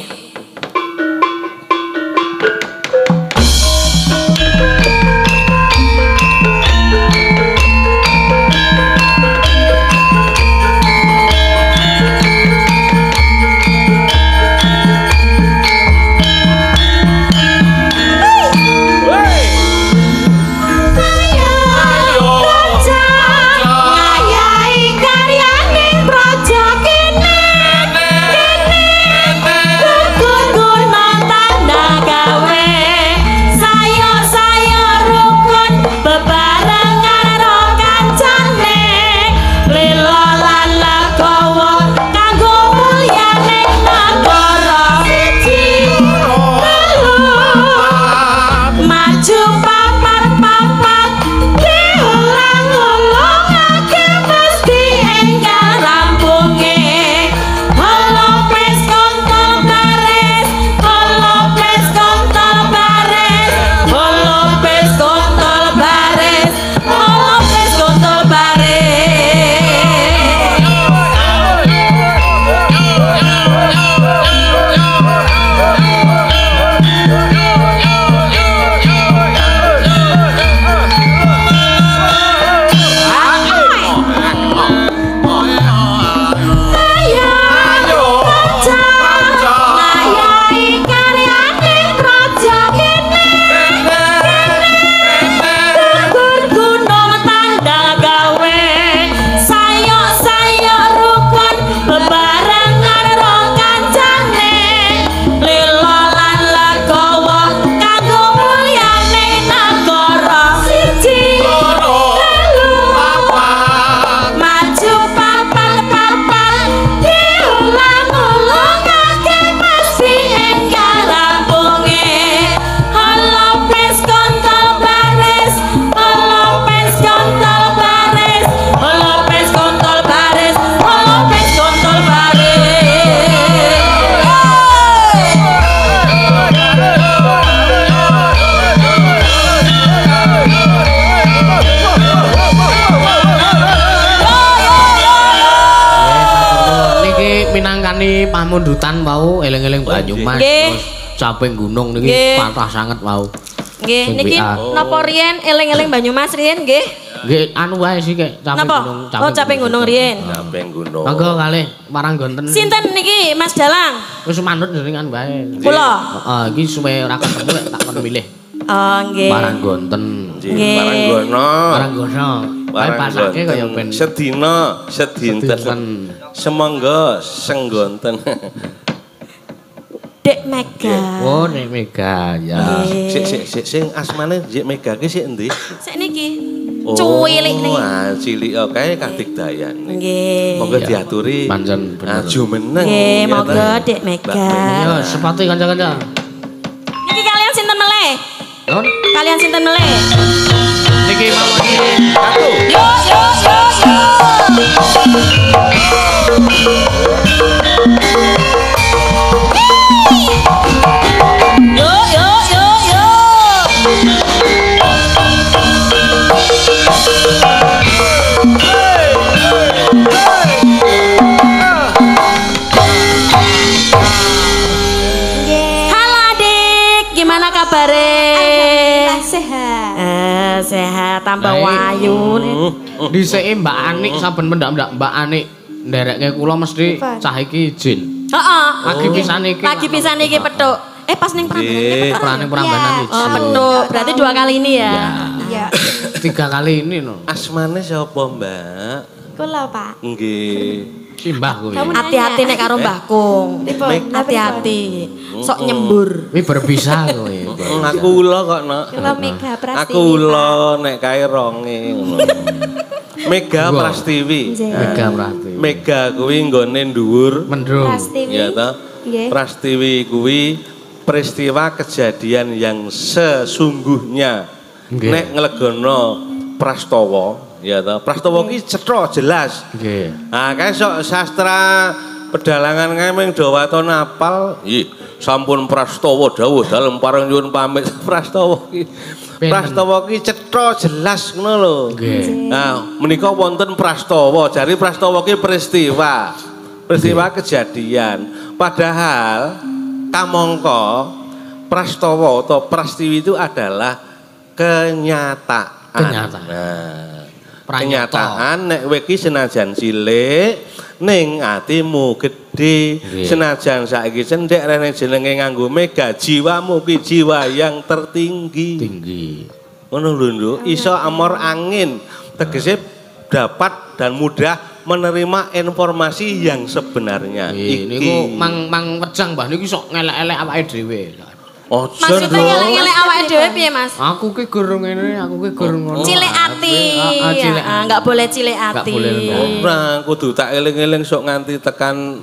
Ngayahi karyane praja kene. wani pamundutan wau eling-eling Banyumas. Nggih. Caping gunung niki kathah sanget wau. Nggih, niki napa riyen eling-eling Banyumas riyen nggih? Nggih, anu wae sih kek caping gunung. Oh, caping gunung riyen. Caping gunung. Monggo kalih marang gonten. Sinten niki Mas Dalang? Wis manut jenengan wae. Kula. Heeh, iki suwe ora ketemu lek tak kon milih. Oh, nggih. Marang gonten. Nggih. Maranggono. Maranggono. Wae pasake kaya ben sedina, sedinten. Semangga senggonten. Dek Mega. Oh, Nek Mega ya. Sik sing asmane Dek Mega ki sik endi? Sik niki. Cuwilik niki. Ah, cilik kae kadigdayane. Nggih. Monggo diaturi. Pancen bener. Aju meneng. Nggih, monggo Dek Mega. Yo, sepati kanca-kanca. Niki kalian sinten meleh? Nun, Kalian sinten meleh? niki mawon Aku. Yo yo yo yo. Yo yo yo yo. Halo adik, gimana kabarnya? Sehat. Sehat, tambah Baik. wayu. Dhisike Mbak Anik saben mendak-mendak Mbak Anik nderekke kula mesti cah iki izin. Heeh. Lagi pisan iki. Lagi pisan iki petuk. Pas ning Prambanan Nggih. Prane Prambanan izin. Oh, petuk. Berarti 2 kali ini ya. Iya. 3 kali ini no. Asmane sapa, Mbak? Kula, Pak. Nggih. Simbah kuwi. Kamu- Hati-hati nek karo Mbah Kung. Hati-hati. Sok nyembur. Kuwi berbisa kuwi. Aku ula kok, Nak. Kula Mega Prastiwi. Aku ula nek kae ronge ngono. Mega Prastiwi. Mega Prati. Mega kuwi nggone dhuwur. Mendung. Prastiwi. Ya ta? Nggih. Prastiwi kuwi peristiwa kejadian yang sesungguhnya. Nggih. Nek nglegono prastawa, ya ta? Prastawa ki cetha jelas. Nggih. Nah, kae sok sastra pedalangan kae mung dawaton apal. Nggih, sampun prastawa dawuh dalem pareng nyuwun pamit prastawa ki. Prastawa ki cetha jelas ngono lho. Nggih. Nah, menika wonten prastawa. Jari prastawa ki peristiwa. Peristiwa kejadian. Padahal kamangka prastawa atau prastiwi itu adalah kenyataan. Kenyataan. Nah, Pranyata. kenyataan nek kowe iki senajan cilik ning atimu gedhe, Nggih. senajan saiki cendhek rene jenenge nganggo mega, jiwamu ki jiwa yang tertinggi. Tinggi. Ngono lho, Nduk. Iso amor angin, tegese dapat dan mudah menerima informasi yang sebenarnya. Nggih, niku mang wejang Mbah niki sok ngelek-elek awake dhewe. Ojo Maksudnya Nduk. ngelek-ngelek awake dhewe piye, Mas? Aku ki guru ngene, aku ki guru ngono. Cilik ati. Heeh, cilik. Enggak boleh cilik Nggak ati. boleh rendah. Ora kudu tak eling-eling sok nganti tekan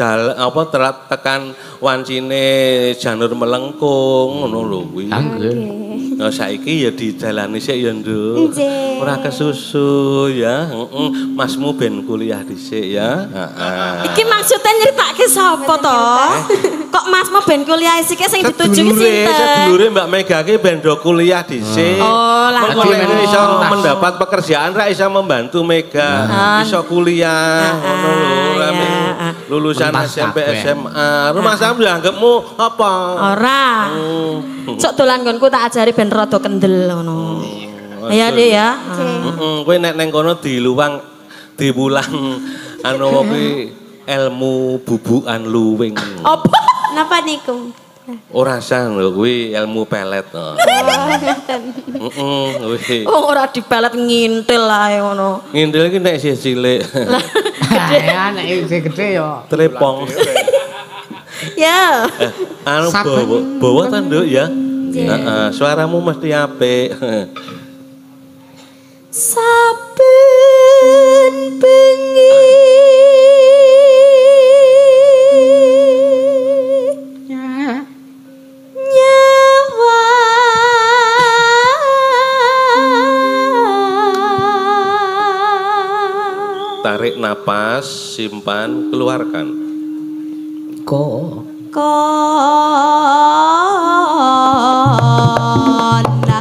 tekan wancine janur melengkung ngono lho kuwi. Nggih. Nah saiki ya dijalani sik ya, Nduk. Nggih. Ora kesusu ya. Masmu ben kuliah dhisik ya. Heeh. Iki maksudnya nyeritake sapa to? Kok Masmu ben kuliah sik sing dituju ki sinten? Sedulure Mbak Mega ki ben do kuliah dhisik. Oh, lah. Mengko nek Jadi iso memang mendapat pekerjaan ra iso membantu Mega. Iso kuliah ngono lho. Ra iya. mung lulusan Mentas SMP kabeh. SMA. Rumah sampe dianggapmu apa? Ora. Sok dolan nggonku tak ajari ben rada kendel ngono. Ya, Dek ya. Kowe nek neng kono diluwang diwulang anu kuwi ilmu bubukan luwing. Apa? Napa niku? Ora sang lho kuwi ilmu pelet. Oh, ngoten. Kuwi. Oh, ora dipelet ngintil ae ngono. Ngindil iki nek isih cilik. Ya nek isih gedhe ya. Telepong. Ya. Anu bawa ta Nduk ya. Heeh, suaramu mesti apik. Saben bengi nyawa Tarik napas, simpan, keluarkan. Kok kona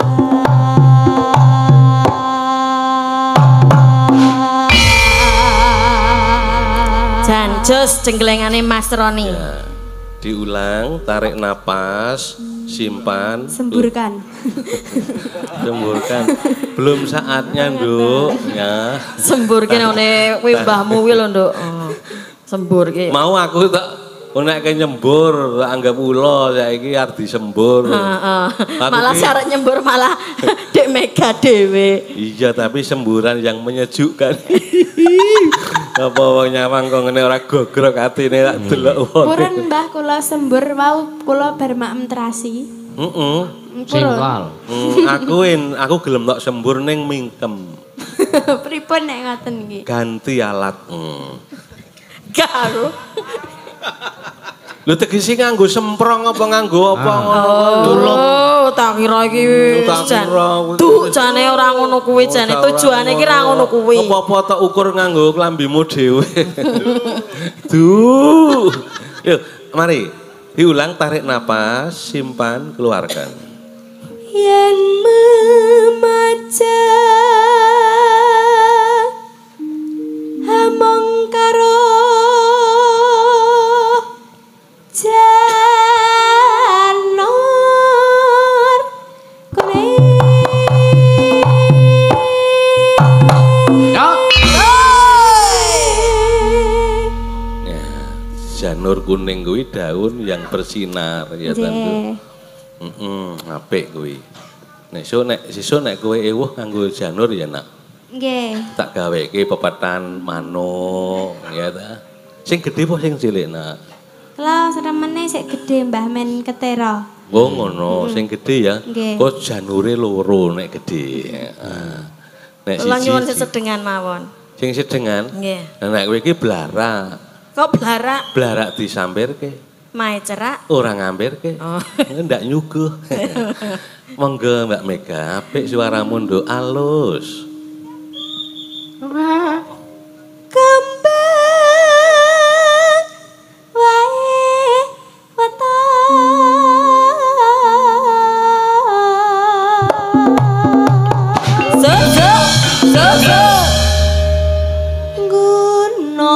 Jan jos cenglengane Mas Roni. Ya. Diulang, tarik napas, simpan, Semburkan. semburkan. Belum saatnya, Nduk, ya. Sembur ki ngene kuwi mbahmu kuwi lho, Nduk. Oh. Sembur ki. Mau aku tak nek nyembur, tak anggap ula saiki arep disembur. Heeh. Aku Malah ki- syarat nyembur malah Dek Mega dhewe. Iya, tapi semburan yang menyejukkan. Apa wong nyawang kok ngene ora gogrok atine tak delok wong. Purun Mbah kula sembur wau kula bar maem terasi. Heeh. Singkol. Aku gelem tok sembur ning mingkem. Pripun nek ngoten iki? Ganti alat. Karo. Lho tegese nganggo semprong apa nganggo apa ngono. Oh, tak kira iki Tak jan. kira. Duh, jane ora ngono kuwi jane. Tujuane iki ra ngono kuwi. Apa-apa tak ukur nganggo klambimu dhewe. Duh. Yuk, mari. Diulang, tarik napas, simpan, keluarkan. Yen memaca hamong karo janur Ya, janur kuning kuwi daun yang bersinar ya tentu. Apik kuwi. Nek sesuk nek kowe ewuh nganggo janur ya nak. Nggih. Tak gaweke pepetan manuk ya ta. Sing gedhe apa sing cilik nak? Kalau seremene sik gedhe Mbah men ketera. Oh ngono, sing gedhe ya. Nggih. Kok janure loro nek gedhe. Nek Kula nyuwun siji. sesedengan mawon. Sing sedengan. Nggih. Nah, nek kowe iki blarak. Kok blarak Blarak disampirke. mae cerak. Ora ngampirke. Oh. Ndak nyuguh. Monggo Mbak Mega, apik suaramu nduk alus. Kembang wae weton. Zo. Guna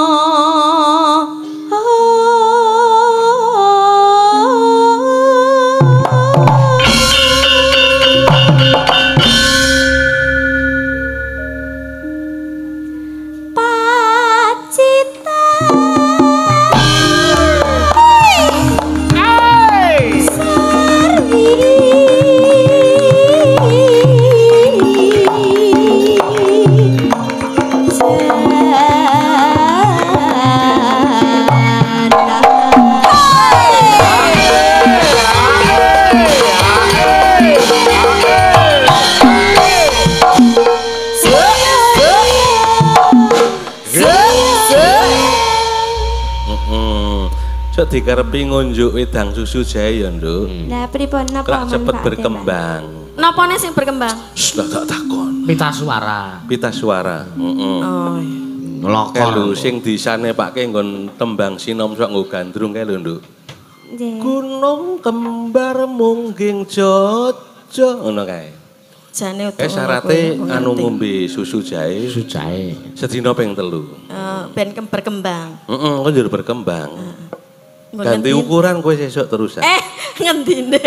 Cok dikarepi ngunjuk wedang susu jahe ya, Nduk. Nah, pripun napa Kelak cepet manfaatnya, berkembang. Napane sing berkembang? Sudah tak takon. Pita suara. Pita suara. Oh iya. Kelu Ngelokor. sing disanepake nggon tembang sinom sok nggo gandrung kae lho, Nduk. Nggih. Gunung kembar mungging jojo ngono kae. Jane utuh. Syarate anu ngombe susu jahe Susu jahe. sedina ping 3. Ben berkembang. Heeh, kok njur berkembang. Ganti Ngendi- ukuran kowe sesuk terusan. ngendine.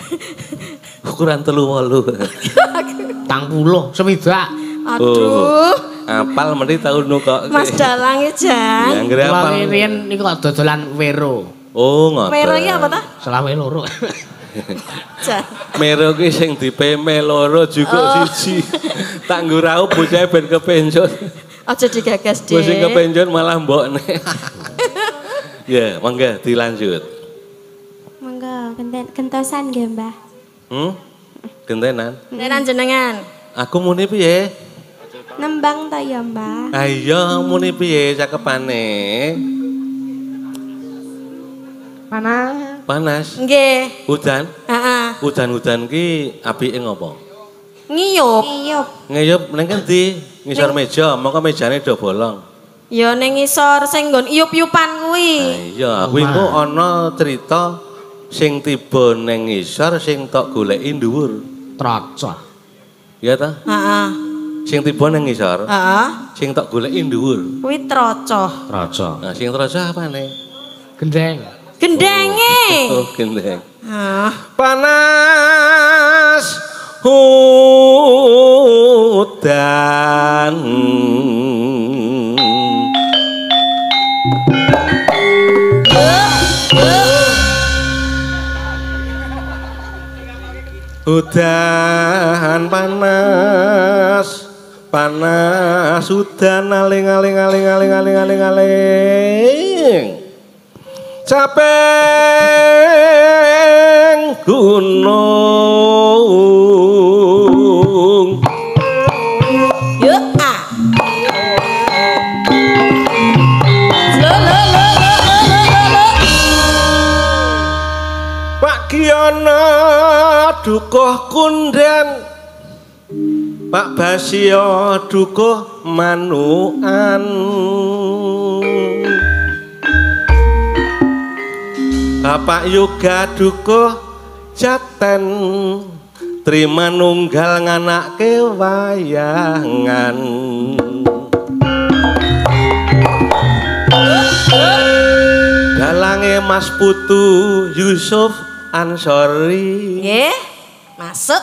Ukuran 38. Tang puluh, swidak. Aduh. Apal mesti tau kok. Mas Dalang ya, Jan. Ya anggere Kula apal. riyen niku kok dodolan wero. Oh, ngoten. Mero iki apa ta? Selawe loro. Jan. Mero ki sing dipeme loro juga siji. Tak nggo raup bocah ben kepencut. Aja digagas, Dek. Bocah sing kepencut malah mbokne. Ya, mangga dilanjut. Monggo gentosan nggih, Mbah. Gentenan. Nenan jenengan. Aku muni piye? Nembang ta ya, Mbah? Ayo muni piye cakepane? Panas. Nggih. Hujan. Heeh. Hujan-hujan ki apike ngopo? Ngiyup. Iyup. Ngeyup ning endi? Ngisor meja, mongko mejane do bolong. Ya ning ngisor sing nggon iyup-iyupan kuwi. Iya, aku iku ana cerita sing tiba ning ngisor sing tok goleki dhuwur. Troco. Iya ta? Heeh. Sing tiba nang ngisor. Heeh. Sing tak goleki dhuwur. Kuwi troco. Raja. Nah, sing terus apane? Gendeng. Gendenge. Oh, gendeng. Ah, Panas hutan. Hutan panas, panas hutan aling aling aling aling aling aling aling. Capeng gunung. yuk ah. Pak Giono dukuh kunden, Pak Basio dukuh manukan, Bapak Yoga dukuh jaten, terima nunggal nganake wayangan. Dalange Mas Putu Yusuf Ansori. Nggih, masuk.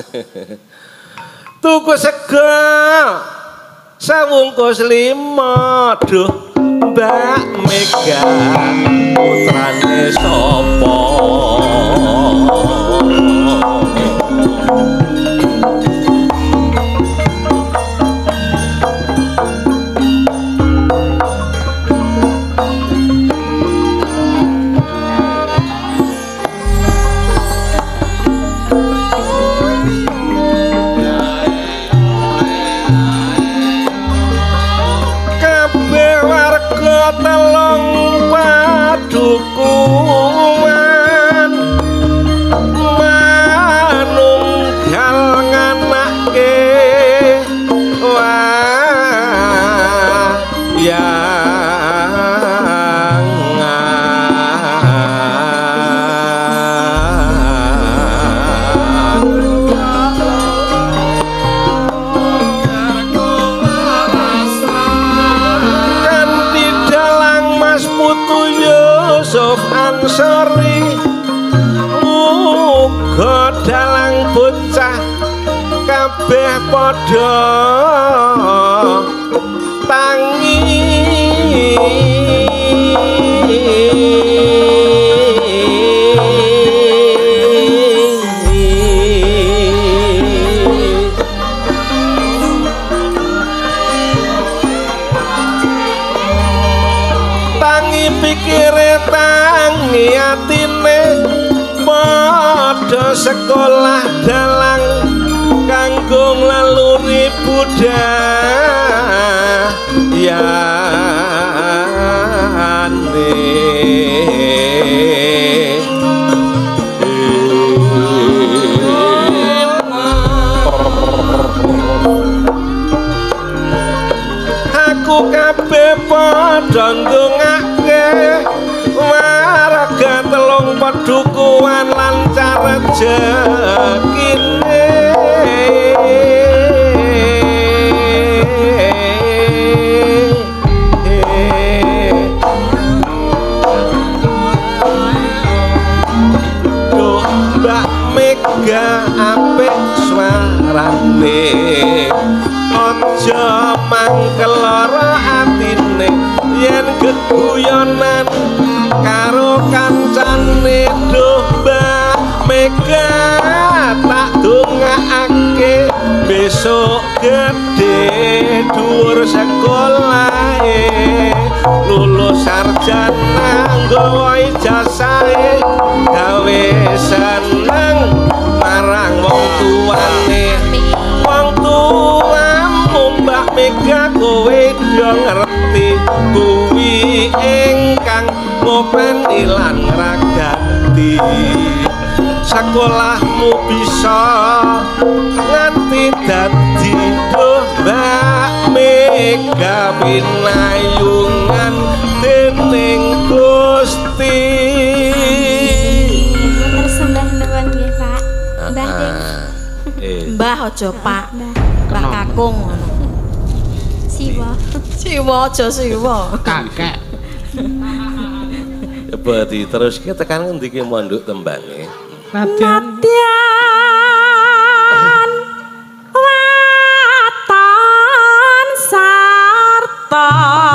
Tuku sego sawungkus 5 duh Mbak Mega putrane sapa? Telung padukuan manunggal nganake Yusuf Ansori muga dalang bocah kabeh padha tangi pikire tangi atine padha sekolah dalang kanggo nglaluni budayane. Aku kabeh padha ndongake warga telung padukuhan lancar rezekine. Duh Mbak Mega apik swarane, aja mangkel lara atine yen geguyonan karo kancane. Duh Mbak Mega tak dongakake besok gede dhuwur sekolahe, lulus sarjana nggawa ijazahe, gawe seneng marang wong tuane. Wong tuamu Mbak Mega kowe do ngerti kuwi ingkang ngopeni lan ngragati. Sekolahmu bisa nganti dadi duh Mbak Mega pinayungan dening Gusti. Persembah nuwun nggih Pak. Mbah Mbah aja Pak. Mbah Kakang. kakung. Siwa. Siwa aja siwa. Kakek. Coba diteruske tekan ngendi ki mondok tembange? Nadyan watan sarta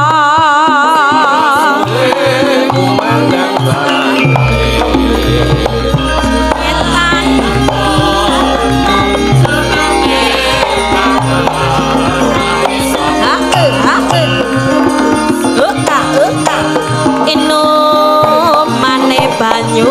banyu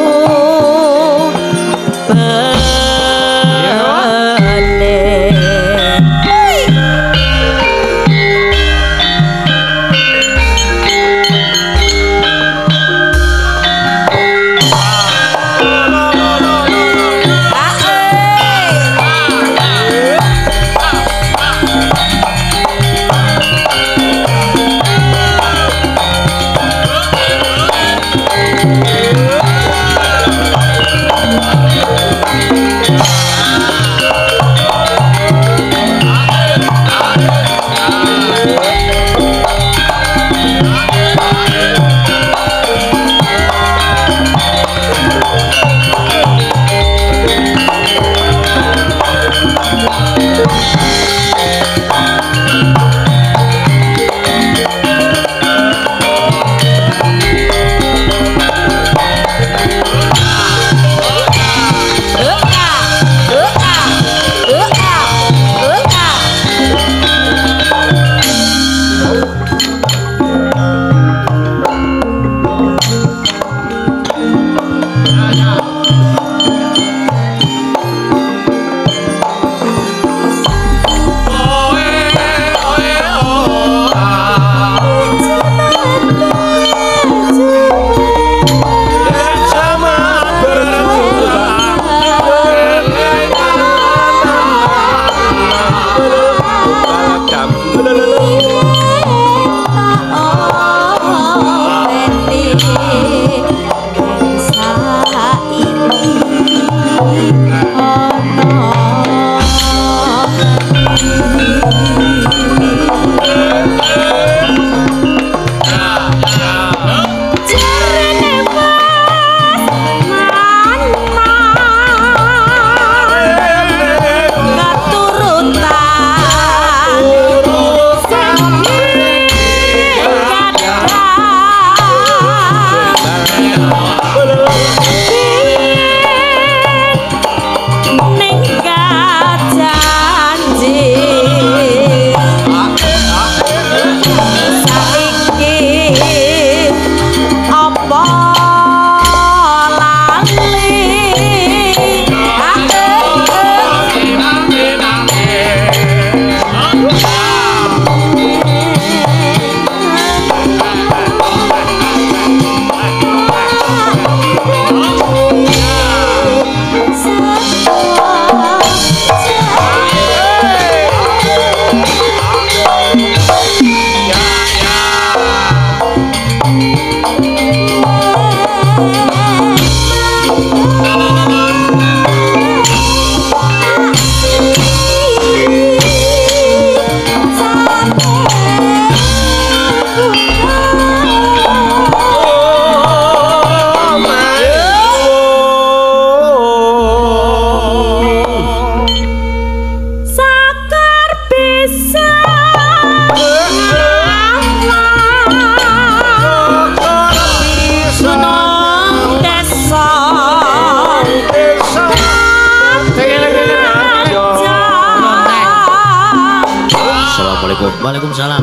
Waalaikumsalam.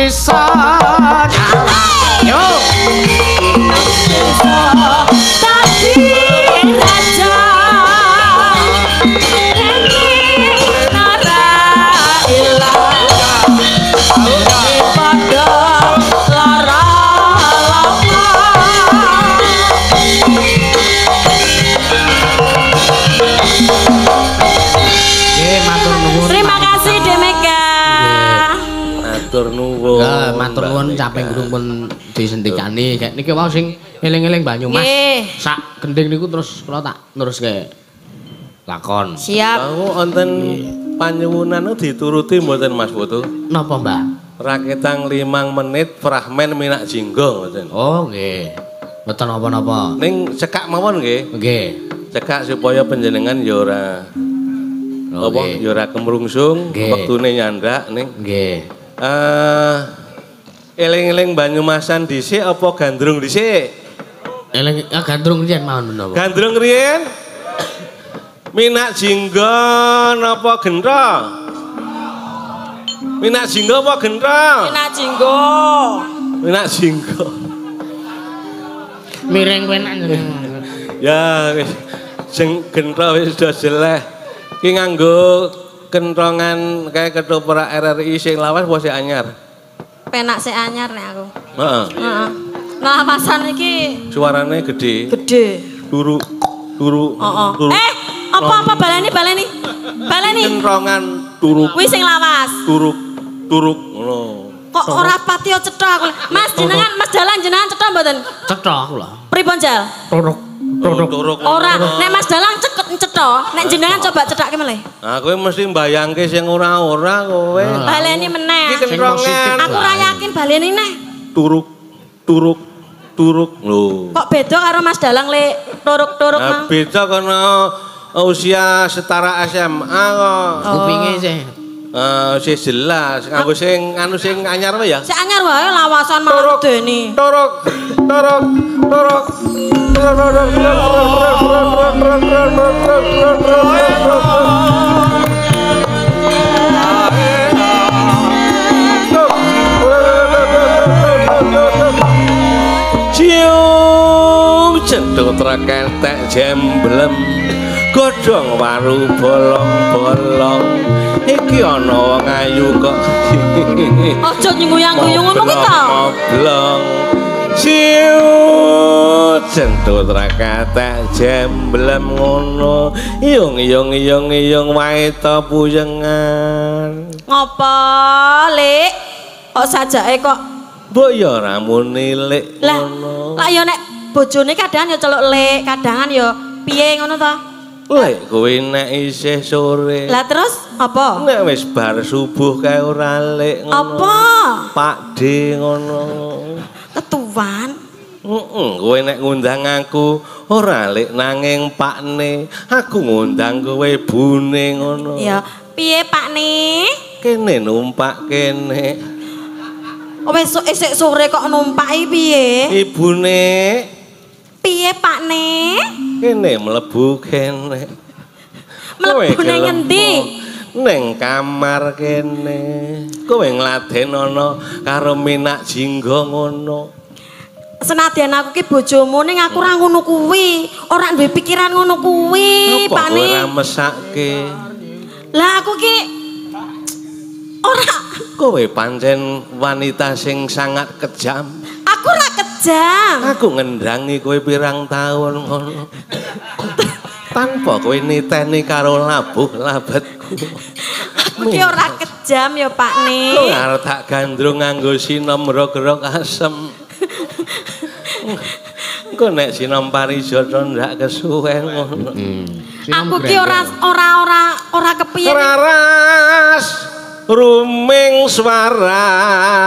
bisa nyala. Yo. Tapi raja nara ilah pada lara lama. Matur nuwun. Terima kasih Demeka. Matur nuwun. Ya, matur nuwun caping gurung pun disendikani. Kayak niki wau sing eling-eling Banyumas. Sak gending niku terus kula tak neruske lakon. Siap. Aku wonten panyuwunan dituruti mboten Mas Putu? Napa, Mbak? Raketang 5 menit fragmen Minak Jinggo mboten. Oh, nggih. Mboten napa-napa. Ning cekak mawon nggih. Nggih. Cekak supaya panjenengan ya ora apa ya ora kemrungsung wektune nyandak ning. Nggih. Eling-eling Banyumasan dhisik apa gandrung dhisik? Eling gandrung riyen mawon menapa? Gandrung riyen? Minak Jinggo napa gentha? Minak Jinggo apa gentha? Minak Jinggo. Minak Jinggo. Miring penak. Ya wis sing gentha wis sudah jelek. Ki nganggo kentongan kayak ketoprak RRI sing lawas apa sing anyar? Penak sik anyar nek aku. Heeh. Heeh. Lawasan iki Suarane gede. gede. Turu turu turu. Apa baleni? Baleni. Kentongan turuk. Kuwi sing lawas. Turuk ngono. Kok ora pati cetha aku. Mas jenengan Mas Dalang jenengan cetha mboten? Cetha aku lho. Pripun Jal? Turuk. Ora, nek Mas Dalang cetha, nek jenengan coba cethake meneh. Nah, kowe mesti mbayangke sing ora-ora kowe. Baleni meneh. Iki kentongan. Aku ora yakin baleni neh. Turuk lho. Kok beda karo Mas Dalang le turuk-turuk Nah, mang? beda karena usia setara SMA kok. Kupinge sih. Sing jelas, nganggo sing anu sing anyar wae ya. Sik anyar wae lawasan medeni. Turuk. Cium cenduk trakentek jemblem godhong waru bolong-bolong iki ana wong ayu kok Aja nyunguyang-guyung ngono ki to. Oblong cium cenduk trakentek jemblem ngono iyung wae to puyengan. Ngopo, Lik? Kok sajake kok mbok ya ora muni lik ngono. Lah ya nek bojone kadang ya celuk Lik, kadangan ya piye ngono to? Lek kowe nek isih sore. Lah terus apa? Nek wis bar subuh kae ora lek ngono. Apa? Pakde ngono. Ketuan. Kowe nek ngundang aku ora lek nanging pakne. Aku ngundang kowe bune ngono. Ya, piye Pakne? Kene numpak kene. Wis esuk sore kok numpaki piye? Ibune Piye Pakne? kene mlebu kene. Mlebu ning ngendi? Ning kamar kene. Kowe ngladenono karo Minak Jinggo ngono. Senadyan aku ki bojomu ning aku ora ngono kuwi. Ora duwe pikiran ngono kuwi, Apa Pakne. kowe ora mesake? Lah aku ki ora. Kowe pancen wanita sing sangat kejam. Aku ora kejam. Aku ngendangi kowe pirang taun ngono. Tanpa kowe niteni karo labuh labetku. Aku ki ora kejam ya Pakne. Kowe arep tak gandrung nganggo sinom rog-rog asem. Engko nek sinom parijata ndak kesuwen ngono. Aku ki ora kepiye. Raras ruming swara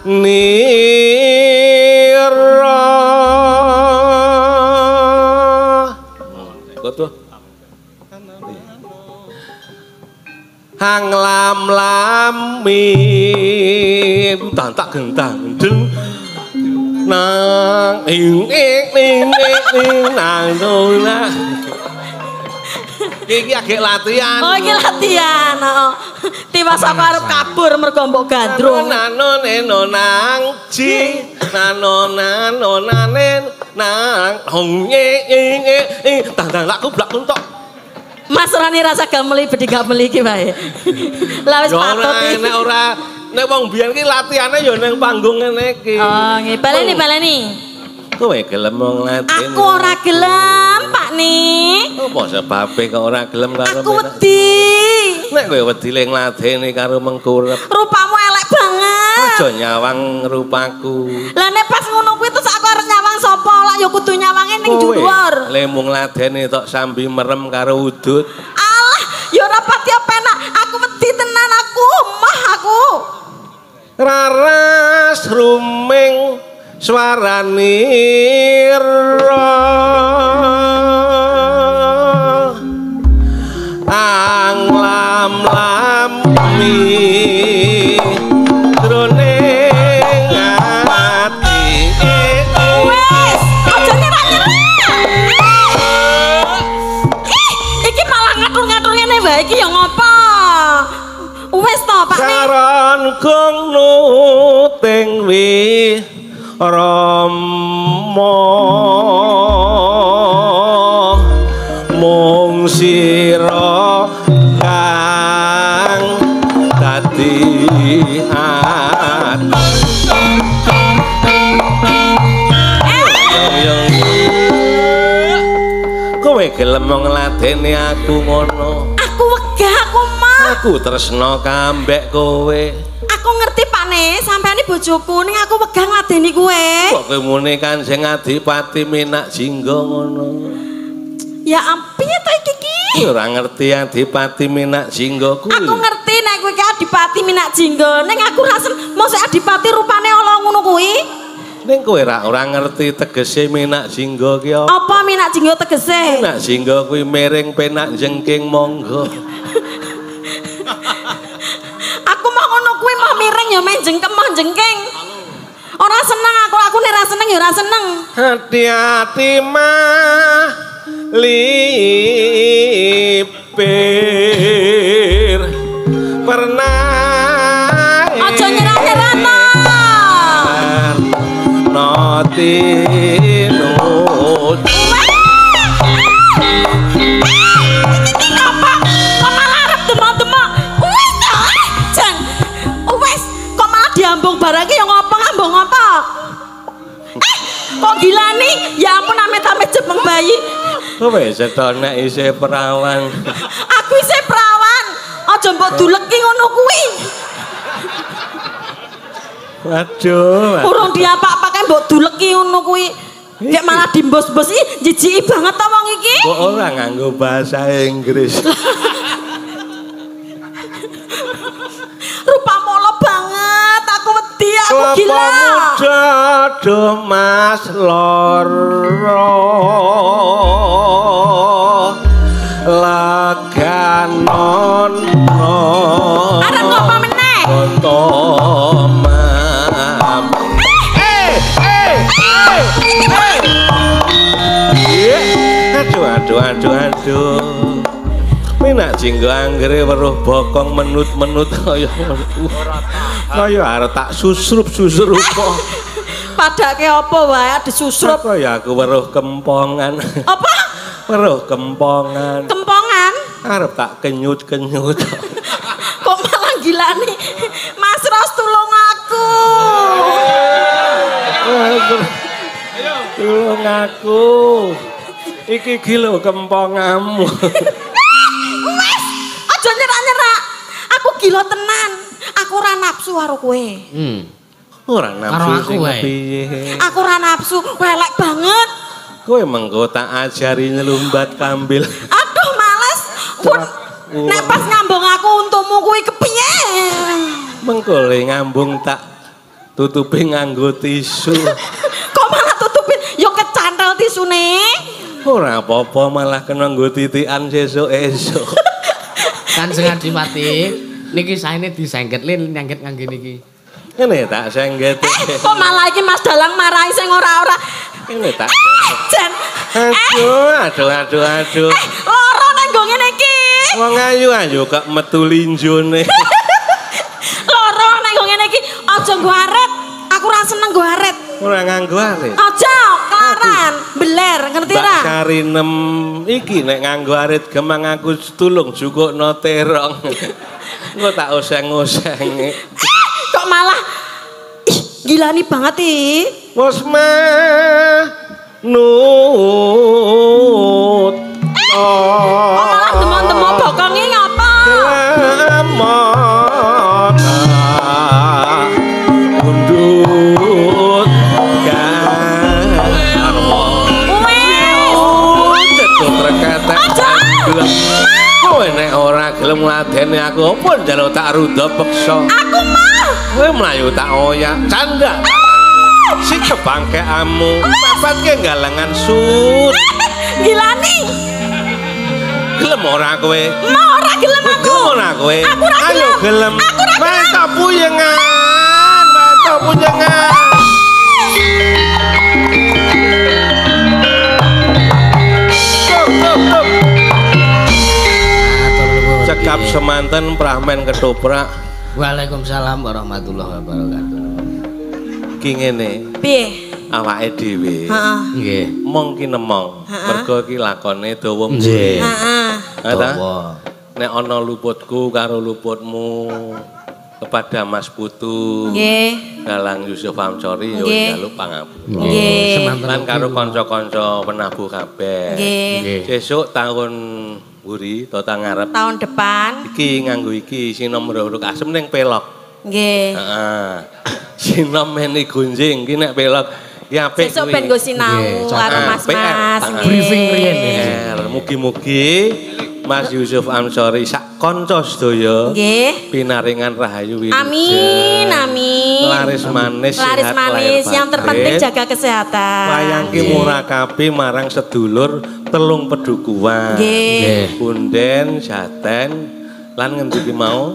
nira. Kok hang lam-lami tak gentang den nang ing nang nona Iki agek latihan. Oh, iki latihan. Heeh. Tiwas aku arep kabur mergo mbok gandrung. Nanone nonang ji. Nanone nang honge tandang lak kublak entok. Mas Rani rasa gameli bedi gameli iki wae. Lah wis patut iki. Nek wong biyen ki latihane ya ning panggung ngene iki. Oh, nggih, baleni. Kowe gelem nglatih. Aku ora gelem, Pak Nik. Apa sebabe kok ora gelem karo Aku wedi. Nek kowe wedi le ngladeni karo mengkurep. Rupamu elek banget. Aja nyawang rupaku. Lah nek pas ngono kuwi terus aku arep nyawang sapa? Lah ya kudu nyawange ning dhuwur. Le mung ngladeni tok sambi merem karo udut. Alah, ya ora pati penak. Aku wedi tenan aku, mah aku. Raras ruming swaranira anglam-lami jroning ati. Wes, aja nyerah-nyerah. Iki malah ngatur-ngatur ngene wae iki ya ngopo? Wes to, Pak Nik. Saron gong nuting wi Rama mung sira kang dadi ati. Kowe gelem ngladeni aku ngono. Aku wegah aku mah. Aku tresna kambek kowe. Aku ngerti Pak Nik, sampeyan iki bojoku ning aku wegah ngladeni kowe. Kok kowe muni Kanjeng Adipati Minak Jingga ngono. Ya piye to iki? Ora ngerti Adipati Minak Jingga kuwi. Aku ngerti nek kowe ki Adipati Minak Jingga, ning aku rasen mosok Adipati rupane ala ngono kuwi. Ning kowe ora ngerti tegese Minak Jingga ki apa? Apa Minak Jingga tegese? Minak Jingga kuwi miring penak jengking monggo. Aku mau ngono kuwi mau miring ya menjengkem mah jengking. Ora seneng aku nek ra seneng ya ora seneng. Hati-hati mah lipir pernah Aja nyerah-nyerah to. Notinut Apa? Kok malah arep demok-demok? Wes to, Jan. Wes, kok malah diambung barang ki ya ngopo ngambung apa? Kok gilani? Ya ampun amit-amit jepeng bayi. kowe setone isih perawan. Aku isih perawan. Aja mbok duleki ngono kuwi. Waduh. Urung diapak-apake mbok duleki ngono kuwi. Kayak malah dimbos-bos iki jijiki banget to wong iki. Kok ora nganggo bahasa Inggris. Rupamu lo banget. Aku wedi, aku gila. muda do mas loro laganon Arep ngopo meneh? Tomam. Aduh. Minak Jingga anggere weruh bokong menut-menut kaya arep tak susrup-susrup. Padake apa wae disusrup. Kaya aku weruh kempongan. Apa? Weruh kempongan. Kempongan? Arep tak kenyut-kenyut. Kok malah gilani? Mas Ros tulung aku. Tulung aku. Iki gilo kempongamu. Wes, aja nyerah-nyerah. Aku gila tenan. Aku ora nafsu karo kowe. Ora nafsu sing wae. piye. Aku ora nafsu, welek banget. Kowe mengko tak ajari nyelumbat kambil. Aduh, males. Pun nek pas ngambung aku untukmu kuwi kepiye? Mengko le ngambung tak tutupi nganggo tisu. Kok malah tutupin? Yo kecantel tisune. Ora apa-apa malah kena nggo titikan sesuk-esuk. Kanjeng Adipati, niki saene disengket lin nyangket ngangge niki. Ngene tak sengget. Kok malah iki Mas Dalang marahi sing ora-ora. Ngene tak. Jan. Aduh. Loro nang nggo ngene iki. Wong ayu gak metu linjone. Loro nek ngene iki aja nggo aret. Aku ora seneng nggo aret. Ora nganggo arit. Aja kelaran, beler, ngerti ra? Mbak Sarinem iki nek nganggo arit gemang aku tulung jukukno terong. Engko tak oseng-oseng. Kok malah gilani banget iki. Wes nut. Oh, malah demon-demon bokonge ngapa? Lemon. Undut. Kowe nek ora gelem ngladeni aku apa njaluk tak rudha peksa. Aku mau. Kowe mlayu tak oyak canda. Si kebangkeamu papatke galangan sut. Gilani. Gelem ora kowe? Mau ora gelem aku. Gelem ora kowe? Aku ora gelem. Ayo gelem. Aku ora gelem. Mata puyengan, mata puyengan. Cekap semanten prahmen ketoprak. Waalaikumsalam warahmatullahi wabarakatuh. Ki ngene, Piye? awake dhewe Heeh. Nggih. mong ki nemong. Mergo ki lakone dawa mbuh. Nggih. Heeh. Dawa. Nek ana luputku karo luputmu kepada Mas Putu, Nggih. Dalang Yusuf Amcori yo Nggih. njaluk pangapunten. Nggih. Semanten Lan karo kanca-kanca penabuh kabeh. Nggih. Nggih. Sesuk tahun buri ta ngarep Tahun depan. iki nganggo iki sinom ruruk asem ning pelok. Nggih. Heeh. Sinom meni gunjing ki nek pelok ya apik. Sesuk ben go sinau Nggih, karo PR. Mas-mas. Nggih. Briefing riyen. Mugi-mugi Mas Yusuf Amsori sak kanca sedaya Nggih. pinaringan rahayu wilujeng. Amin, amin. Laris manis, Laris sehat, manis, lahir yang batin. terpenting jaga kesehatan. Wayangke murakabi marang sedulur telung pedukuhan. Nggih. Punden, Jaten, lan ngendi ki mau?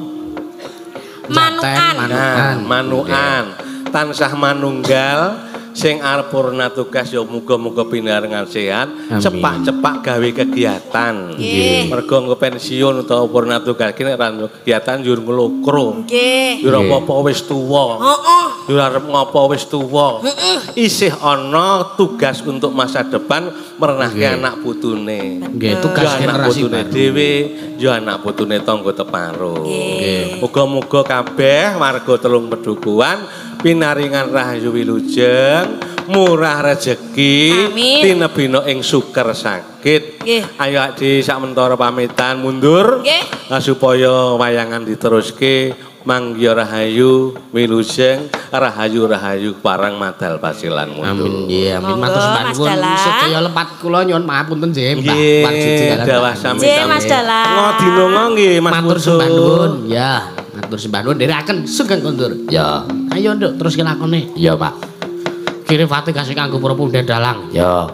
Manukan. Nah, manukan. Tansah manunggal sing arep purna tugas ya muga-muga pinaringan sehat, Amin. cepak-cepak gawe kegiatan. Nggih. Mergo engko pensiun utawa purna tugas ki nek ra kegiatan yo nglokro. Nggih. Yo ora apa-apa wis tuwa. Heeh. Yo arep ngopo wis tuwa. Isih ana tugas untuk masa depan merenahke Nggih. anak putune. Nggih, tugas Yo anak generasi putune baru. dhewe, yo anak putune tangga teparo. Nggih. Muga-muga kabeh warga telung pedukuhan pinaringan rahayu wilujeng, murah rejeki, Amin. tinebina ing suker sakit. Nggih. Ayo Adi sak mentara pamitan mundur. Nggih. Supaya wayangan diteruske mangya rahayu wilujeng, rahayu parang madal pasilan mundur. Amin. Nggih, amin. Monggo, Matur Mas suwun Dalang. sedaya lepat kula nyuwun mahapunten nggih, Mbah. Nggih, Wan Suci kalian dawah Mbah. sami. Nggih, Mas Dalang. Ngodinonga nggih Mas Matur Putu. sembah nuwun. Ya, matur sembah nuwun ndherekaken sugeng kondur. Ya. Ayo nduk terus lakone. Ya, Pak. Kirim Fatih kasih kanggo para punden dalang. Ya.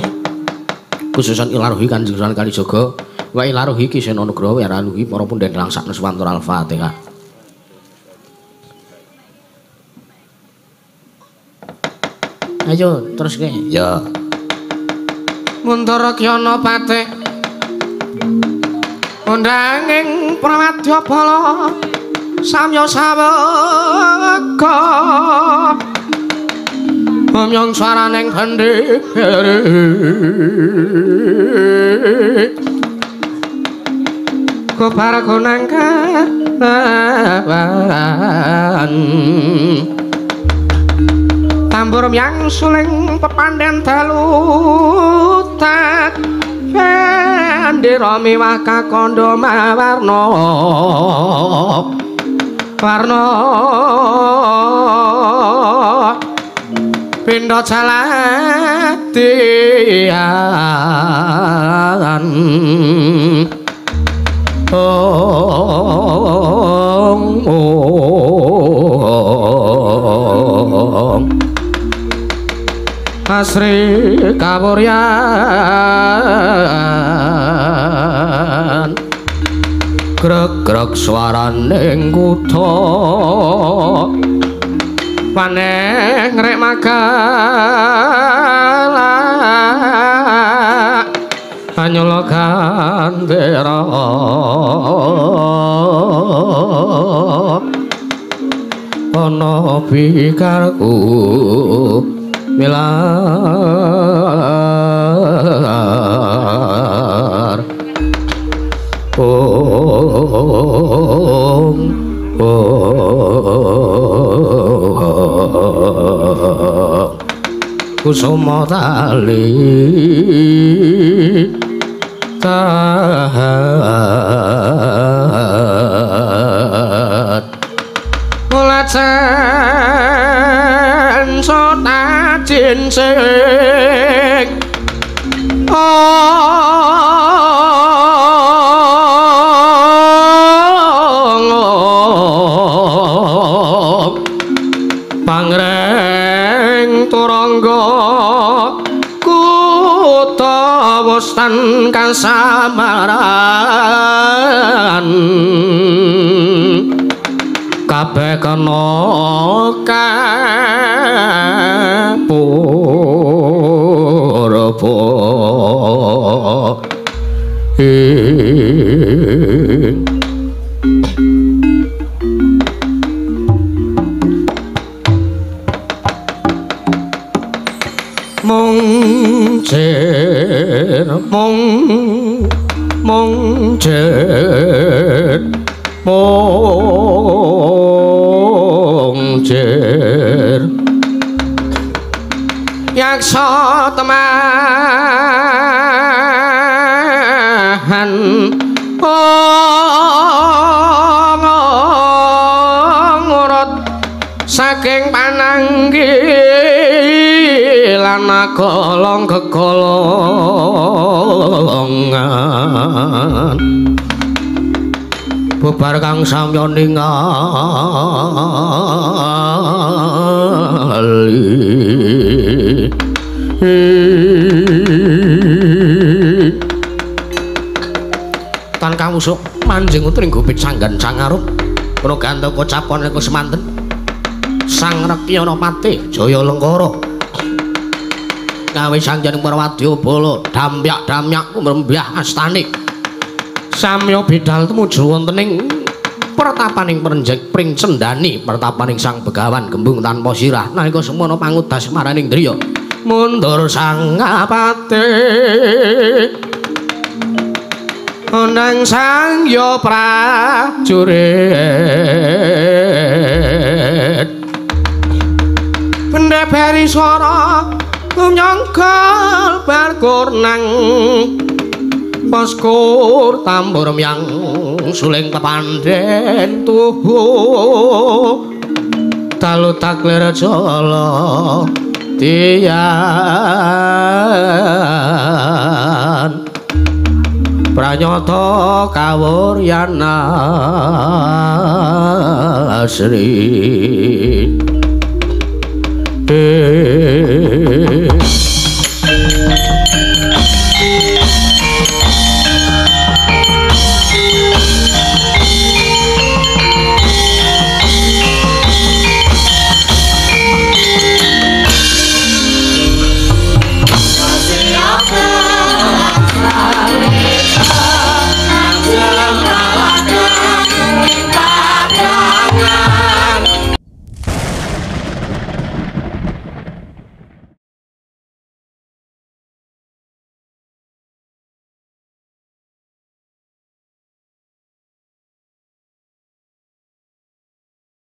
Khususan ilaruhi Kanjeng Sunan Kalijaga, wa ilaruhi Ki Sena Nugraha wa ilaruhi para punden dalang sak Nuswantara Al-Fatihah. Ayo terus ke. Ya. Mundara Kyana Patik. Undanging prawadya bala samya sawega. Omyong swaraning pendhek. Kobar konangkan. Tambur yang suling pepanden dalu tak bendera miwah kakondo mawarna warna pindha jalatian Asri kawuryan greg-greg swaraning kutha paneng rek magala Anyala gandera ana pikarku milar kusuma tali tahat mulacen sota jinsing pangreng turangga kutawastan kasamaran kabeh kana kapurba mung jer mung jer yaksa temahan ngurut saking pananggilan golong gegolongan bubar kang samya ningali tan kawusuk manjing utring gupit sanggan sangarup ana gandaka capon iku semanten sang Rekyana Pati Jaya Lengkara gawe sangjan Parwadya Bala damyak-damyak kumrembah astane samya bidal tumuju wonten ing pertapaning Prenjing Pring Cendani pertapaning Sang Begawan Gembung tanpa sirah nalika semana pangudas maraning driya mundur sang Pati nang sang ya prajurit pendeberi swara nyangkal barkurnang paskur tambur yang suling pepanden tuhu talu taklir jala tiyan pranyata kawuryana asri